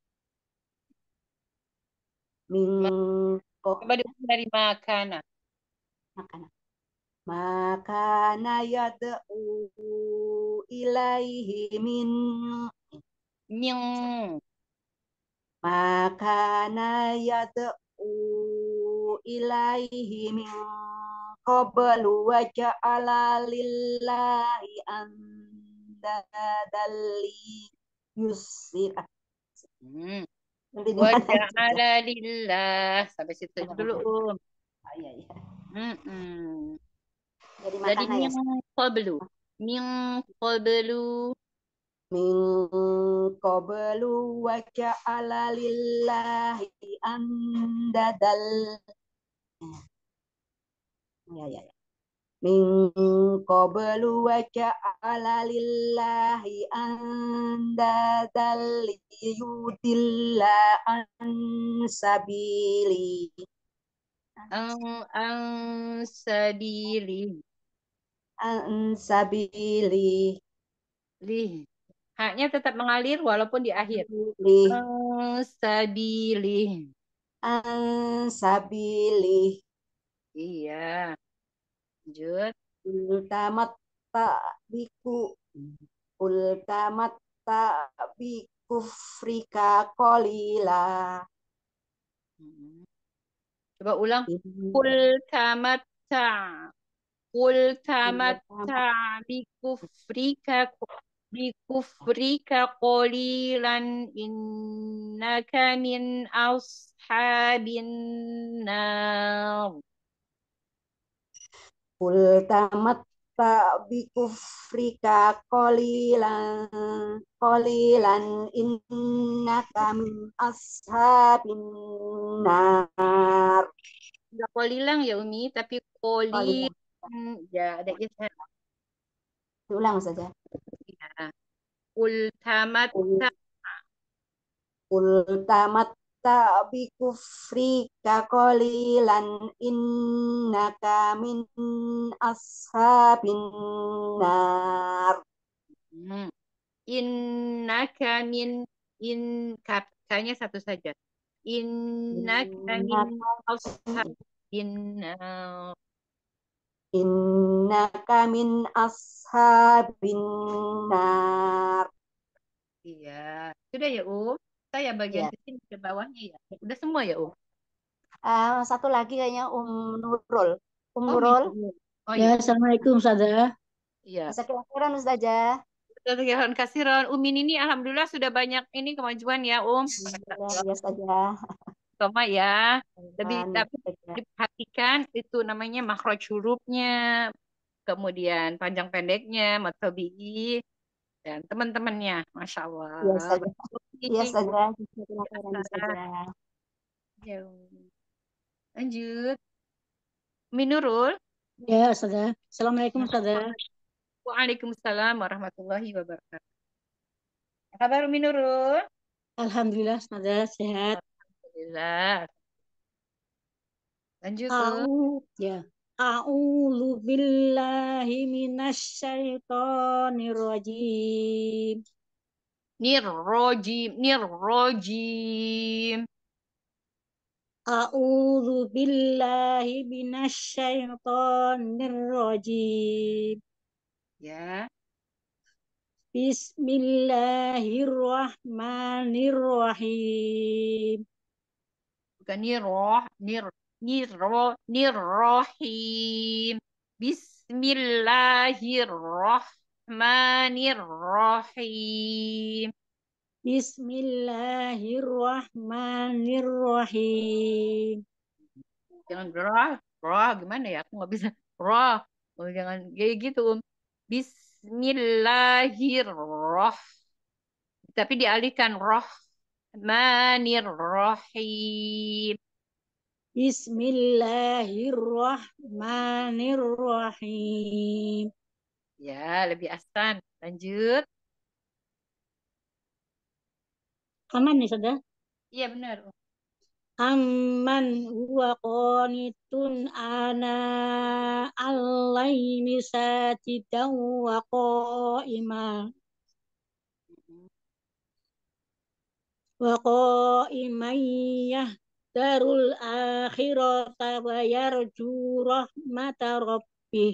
min Ma- ko- Coba diulang dari makana. makanan. Maka yad'u ilaihi min Min. maka yad'u ilaihi min qablu wa ja'ala lillahi andadalli yusir. Hmm. Nanti di Wa mana aja? ja'ala lillah. Sampai situ Oh, dulu Um. oh, iya, iya. Mm-mm. Jadi Jadi makanan ya. min qablu. Min qablu. Min qablu wa ja'ala lillahi andadal. Ya, ya, ya. Min qablu wa ja'ala lillahi andadal yudilla an sabili. Ang ang sabili. An sabili. Lih. Haknya tetap mengalir walaupun di akhir. Li Ang sabili. an sabili. Iya. Lanjut. Ultamat biku ultamat bikufrika qalila. Mm-mm. Coba ulang. Kul tamatta. Kul tamatta bikufrika bikufrika qalilan innaka min ashabin nar. Ultamat bikufrika qalilan qalilan innaka min ashabin nar. Enggak qalilan ya Umi, tapi qalilan. Ya, ada isyarat. Ulang saja. Ya. Kul tamatta. Ultamat bikufrika qalilan innaka min ashabin nar. Hmm. Innaka min in kafnya satu saja. Innaka min ashabin nar. Innaka min ashabin nar. Iya, sudah ya Um. Saya bagian Ya. ke sini ke bawahnya ya. Udah semua ya Um. Ah, satu lagi kayaknya Um Nurul. Um Oh, Nurul. Minurul. Oh Ya, ya, Assalamualaikum Ustazah. iya. Jazakallah khairan Ustazah. Jazakallahu khairan. Umin ini alhamdulillah sudah banyak ini kemajuan ya, Um. Alhamdulillah, ya Ustazah. Sama ya. Lebih Amin, tapi Ustazah. diperhatikan itu namanya makhraj hurufnya, kemudian panjang pendeknya, matobi'i dan teman-temannya. Masya Allah. Ya Ustazah. Ya Baik. Ustazah. Jazakallah khairan Biasa. Ustazah. Ya, lanjut. Minurul. Ya, Ustazah. Assalamualaikum Ustazah. Waalaikumsalam warahmatullahi wabarakatuh. Apa kabar Minurul? Alhamdulillah Ustazah sehat. Alhamdulillah. Lanjut, Um. A'u ya. A'udzu billahi minasyaitonir rajim. Nirrojim, nirrojim. A'udzu billahi minasyaitonir rajim. Ya. Bismillahirrahmanirrahim. Bukan nirroh, nir, nirro, nirrohim. Bismillahirrahmanirrahim. Bismillahirrahmanirrahim. Jangan roh, roh gimana ya? Aku nggak bisa roh. Oh, jangan kayak gitu, Um. Bismillahirrah. Tapi dialihkan roh. Manirrahim. Bismillahirrahmanirrahim. Ya, lebih asan. Lanjut. Aman nih, Saudara? Iya, benar. Amman huwa qanitun ana al-laili sajidan wa qa'iman wa qa'iman yahdarul akhirata wa yarju rahmata rabbih.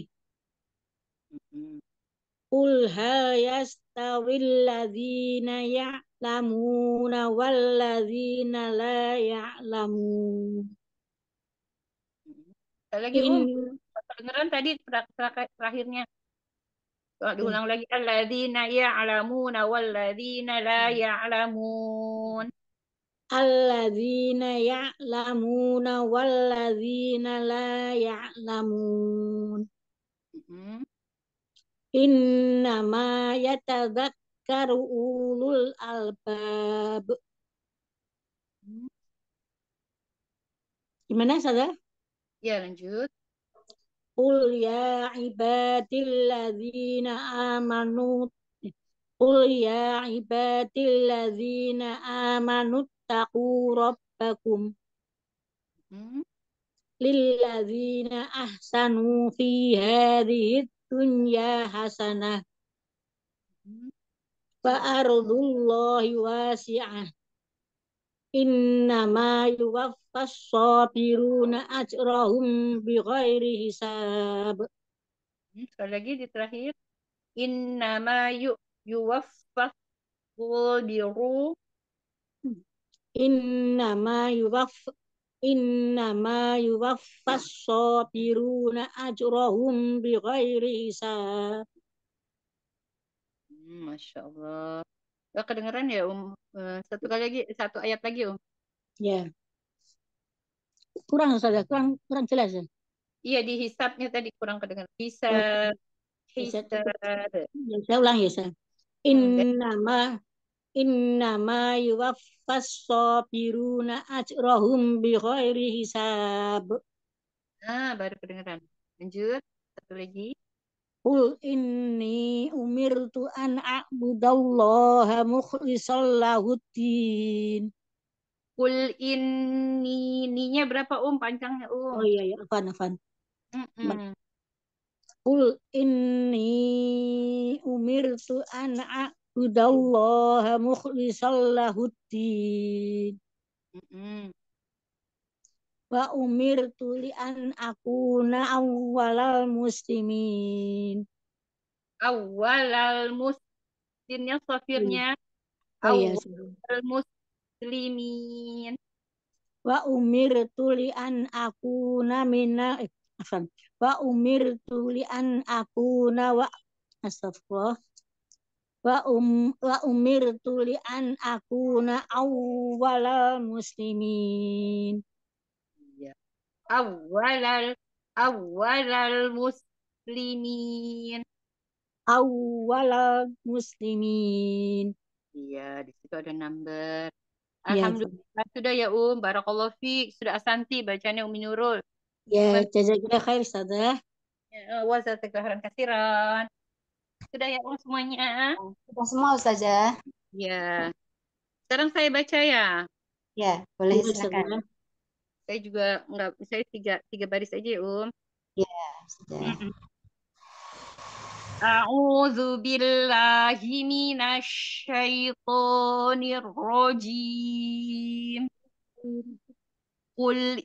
Qul hal yastawil ladzina ya'lamuna wal ladzina la ya'lamun. Sekali lagi, In Um. Kedengeran tadi ter- ter- terakhirnya. Kalau diulang lagi. Alladzina ya'lamuna walladzina la ya'lamun. alladzina ya'lamuna walladzina la ya'lamun. Mm-mm. Innama yatadzakkaru ulul albab. Gimana, Saudara? Ya, lanjut. Qul ya ibadilladzina amanu Qul ya ibadilladzina amanu taqu rabbakum Hmm. lilladzina ahsanu fi hadhihi dunya hasanah wa ardullahi wasi'ah innama yuwaffas sabiruna ajrahum bighairi hisab. Hmm, Sekali lagi di terakhir. Innama yu yuwaffas diru. Innama yuwaff Innama yuwaffas sabiruna ajrahum bighairi hisab. Hmm, Masya Allah. Gak kedengeran ya, Um? Eh, Satu kali lagi, satu ayat lagi, Um. Ya, kurang Ustazah, kurang kurang jelas ya. Iya, di hisabnya tadi kurang kedengeran. Bisa, Oh, bisa hisab. ya, saya ulang ya, saya. Hmm, dan- Innama Innama yuwaffas sabiruna ajrahum bighairi hisab. Nah, baru kedengeran. Lanjut, satu lagi. Qul inni umirtu an a'budallaha mukhlishal lahuddin. Kul ini, ninya berapa, Um? Panjangnya, Um. Oh iya ya, afan afan. Mm-mm. Qul inni umirtu an a'budallaha mukhlishal lahuddin. Mm-mm. Wa umirtu li an akuna awwalal muslimin. Awalal muslimnya, sofirnya. Oh iya, Awal muslimin. wa umirtu li an akuna mina eh, afan. Wa umirtu li an akuna wa astagfirullah. Wa um wa umirtu li an akuna awwalal muslimin. Ya. Awalal awalal muslimin. Awwalal muslimin. Iya, di situ ada number. Ya, Alhamdulillah sudah ya Um. Barakallahu fiik. Sudah Asanti bacanya Umi Nurul. ya, jazakallah khair Ustazah. Ya, wa jazakallahu khairan katsiran. Sudah ya Um semuanya. Sudah semua Ustazah. Ya. Sekarang saya baca ya. Ya, boleh Ya, silakan. Ustazah. Saya juga enggak, saya tiga tiga baris aja ya Um. Ya, Ustazah. A'udzu billahi minasy syaithanir rajim. Qul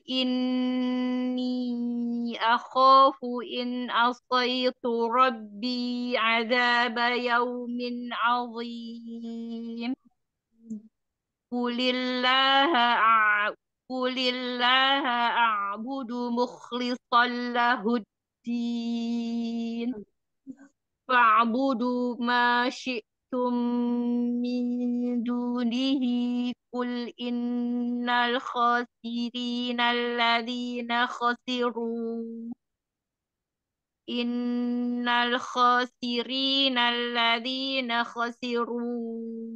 inni akhafu in asaitu rabbi azaba yaumin azim. Qulillaha a Qulillaha a'budu mukhlishan lahuddin. Fa'budu ma syi'tum min dunihi qul innal khasirina alladhina khasiru innal khasirina alladhina khasiru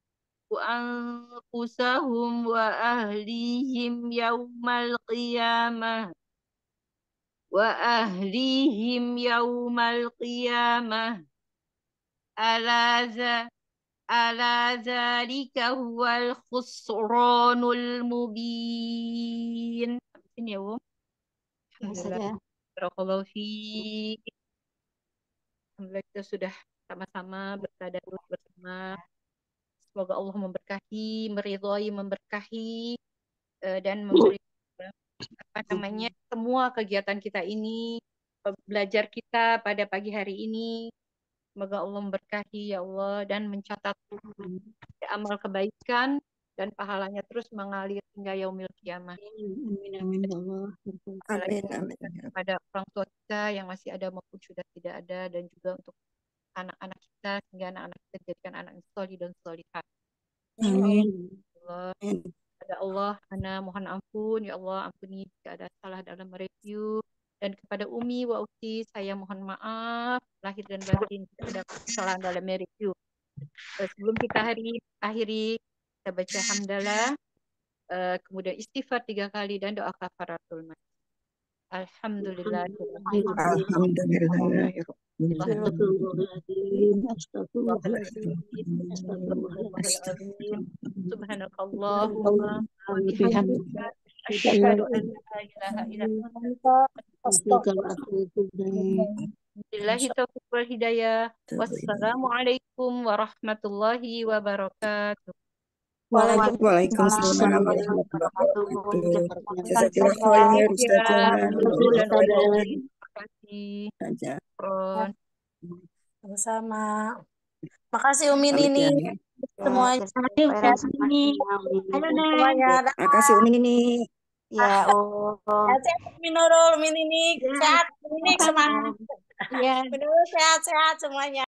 anfusahum wa ahlihim yaumal qiyamah wa ahlihim yaumal qiyamah ala za ala zalika huwal khusranul mubin. Ini ya, Bu. Ya, Alhamdulillah. Ustazah. Barakallahu fiik. Alhamdulillah kita sudah sama-sama bertadarus bersama. Semoga Allah memberkahi, meridhai, memberkahi eh, dan memberi apa namanya semua kegiatan kita ini, belajar kita pada pagi hari ini. Semoga Allah memberkahi ya Allah dan mencatat amal kebaikan dan pahalanya terus mengalir hingga yaumil kiamah. Amin amin ya Allah. Amin, amin. Kepada orang tua kita yang masih ada maupun sudah tidak ada, dan juga untuk anak-anak kita sehingga anak-anak kita dijadikan anak yang solih dan solihah. Amin. Allah. Kepada Allah, Ana mohon ampun ya Allah, ampuni jika ada salah dalam mereview. Dan kepada Umi wa Uti saya mohon maaf lahir dan batin jika ada kesalahan dalam mereview. Uh, sebelum kita hari akhiri, kita baca hamdalah, uh, kemudian istighfar tiga kali dan doa kafaratul majlis. Alhamdulillah. Alhamdulillah. Astagfirullahaladzim. Astagfirullahaladzim. Astagfirullahaladzim. Subhanakallahumma wa bihamdika asyhadu an la ilaha illa anta billahi taufiq wal hidayah. Wassalamualaikum warahmatullahi wabarakatuh. Waalaikumsalam warahmatullahi wabarakatuh. Jazakallah khair Ustazah. Terima kasih. Ustazah. Ron. Sama-sama. Makasih Umi Nini. Semuanya. Halo, semuanya. Makasih Umi Nini. Ya, oh. Sehat-sehat Umi Nurul, Umi Nini. Sehat, Umi Nini semangat. Ya. Umi Nurul sehat-sehat semuanya.